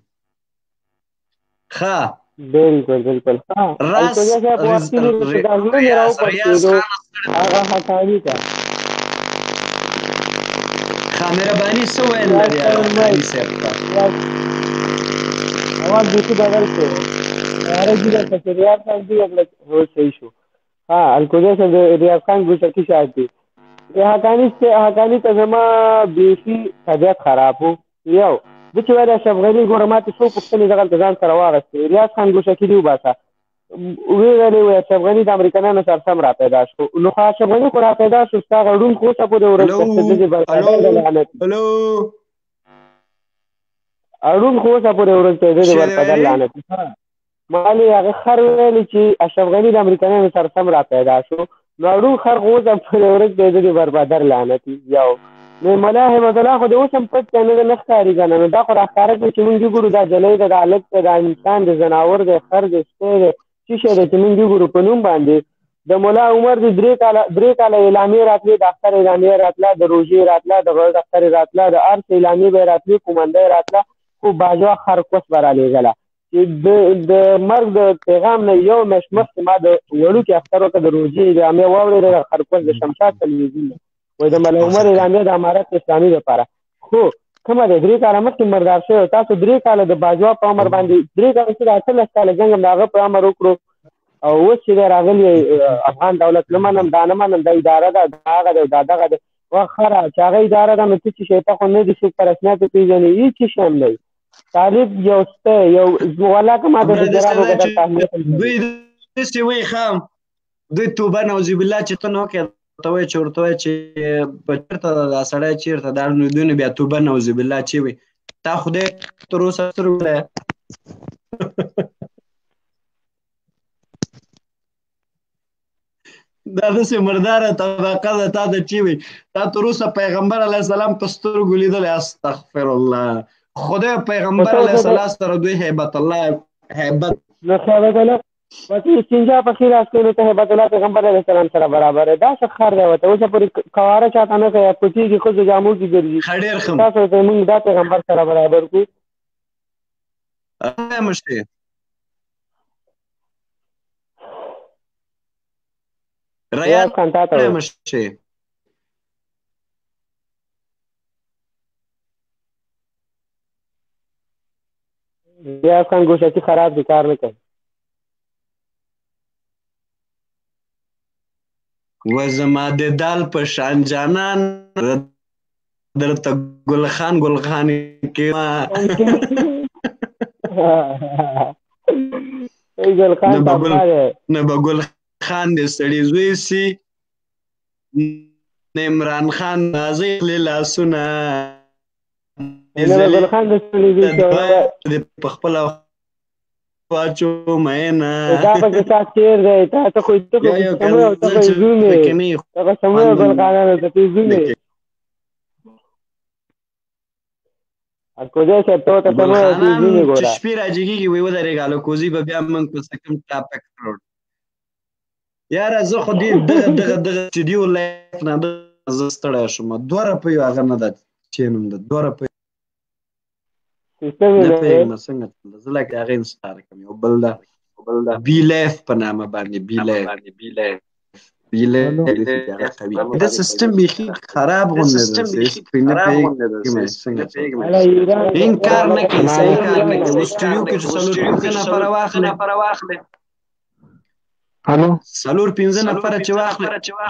ښه بالکل ها الکوزی صاحب واقعي هغه حقاني ته ښه مهرباني څه ویل لري حقاني صاحب ته اواز بیخي بدل شو. عربي د ریاض خان دی هو صحیح شو. ها الکوزی صاحب د ریاض خان ګوشتي شاعر دی. حقاني ته زما بیخي طبیعت خراب و. یو زه چې وایي اشرف غني ګوره ما ته څو پوښتنې دغلته ځان سره واخېستې. ریاض خان ګوشکي دې وباسه ویې ویلې اشرف غني د امریکایانو سره سم را پیدا شو. نو خو اشرف غني خو را پیدا شو ستا غړون خو اوسه پورې ورځ اړون خو اوسه پورې ورځ ته د ورقدر لعنت مالې هغه خر ویلې چې اشرف غني د امریکایانو سره سم را پیدا شو نو اړون خر خو اوسه پورې ورځ ته د بربادر لعنتي یو نو ملا هیبت الله خو د اوس هم پټ نه ښکاري کنه. نو دا خو راښکاره کړي چې موږ وګورو دا جلۍ ده د هلک ده د انسان د ځناور دی خر دی سپی دی څه شی دی چې موږ وګورو په نوم باندې. د ملا عمر د 3 کاله اعلامیې راتلې د اختر اعلامیې راتله د روژې راتله د غړ اختر راتله د ارس اعلامیې به راتلې کومنده راتله خو باجوه خرکوس به رالیږله چې د مرګ د پیغام نه یو میاشت مخکې ما د وړوکي اختر وکړه د روژې اعلامیې واورېده د خرکوس د شمشاد تلویزیون وایي د ملا عمر اعلامیه د امارت اسلامي لپاره خو کومه ده 3 کاله مخکې مردار شوی تاسو 3 کاله د باجوه په عمر باندې 3 کاله چې د 18 کاله جنګ هم د هغه په عمر وکړو او اوس چې دی راغلی افغان دولت نه منم دا نه منم دا اداره ده دا هغه دی دا دغه دی خره چې هغه اداره ده نو څه چې شی ته خو نه دي څوک په رسمیت پېژني هېڅ شی هم دی طالب یو ستی یو ولا که ما د جرابو بدل تحمیل دوی داسې وایي ښه دوی توبه نعوذ بالله چې ته نه وکړې ته وایي چې ورته وایي چې په چېرته دا سړی چېرته دا دوی نو بیا توبه نعوذ بالله چې وایي تا خدای تر اوسه سترګې دا داسې مرداره طبقه ده تا ته چې وایي تا تر اوسه پیغمبر علیه السلام په سترګو لیدلی استغفر الله خدای پیغمبر علیه السلام سره دوی هیبت الله هیبت نو هیبت الله پس استنجا په خیر اس کې ته هیبت الله پیغمبر علیه السلام سره برابر دا څه خر دی وته اوسه پورې کواره چاته نه کوي پټي کې خو جامو کې ګرځي ډېر ښه تاسو ته موږ دا پیغمبر سره برابر کوو مشته ریان خان تا ته مشه ریاض خان ګوشتي خراب دي کار نه کوي و زما د دال په شان جانان درته ګل خان کې ګل خان نه به ګل خان د سړي زوی سي نه عمران خان نازي لاسونه ګل خان د سړي زوی په خپل واچو مېنا دا په کې تاسو تیر دی تاسو خو ته سمو ته زومه تاسو سمو ګل خان ته زومه اکو دې څه ته سمو زومه ګورا شپې راځيږي وي ودرېګالو کوزي به بیا موږ په سکم ټاپک کړو یاره زه خو دې دغه سټډیو لایف نه زستړی شوم 2 روپۍ هغه نه ده چینم ده 2 روپۍ نه پېږم څنګه زه لکه هغه انسټار کوم یو بل ده بی لایف په نامه باندې بی لایف دا سیستم بیخي خراب غونډه ده سپین نه پېږم څنګه انکار نه کوي صحیح کار نه کوي سټډیو کې څلور 15 نفر واخلې الو څلور 15 نفر چې واخلې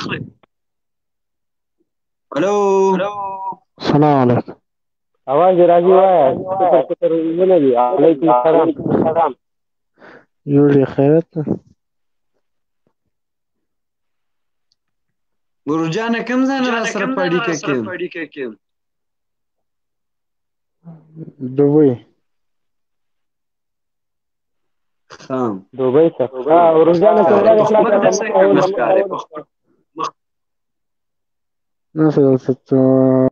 الو سلام علیکم आवाज راځي وای څه ونه دی علیکم السلام جوړ خیرت ګورجانه کوم ځای را سره پړی کې دوبۍ خام دوبۍ څخه ورجانه کوم نه څه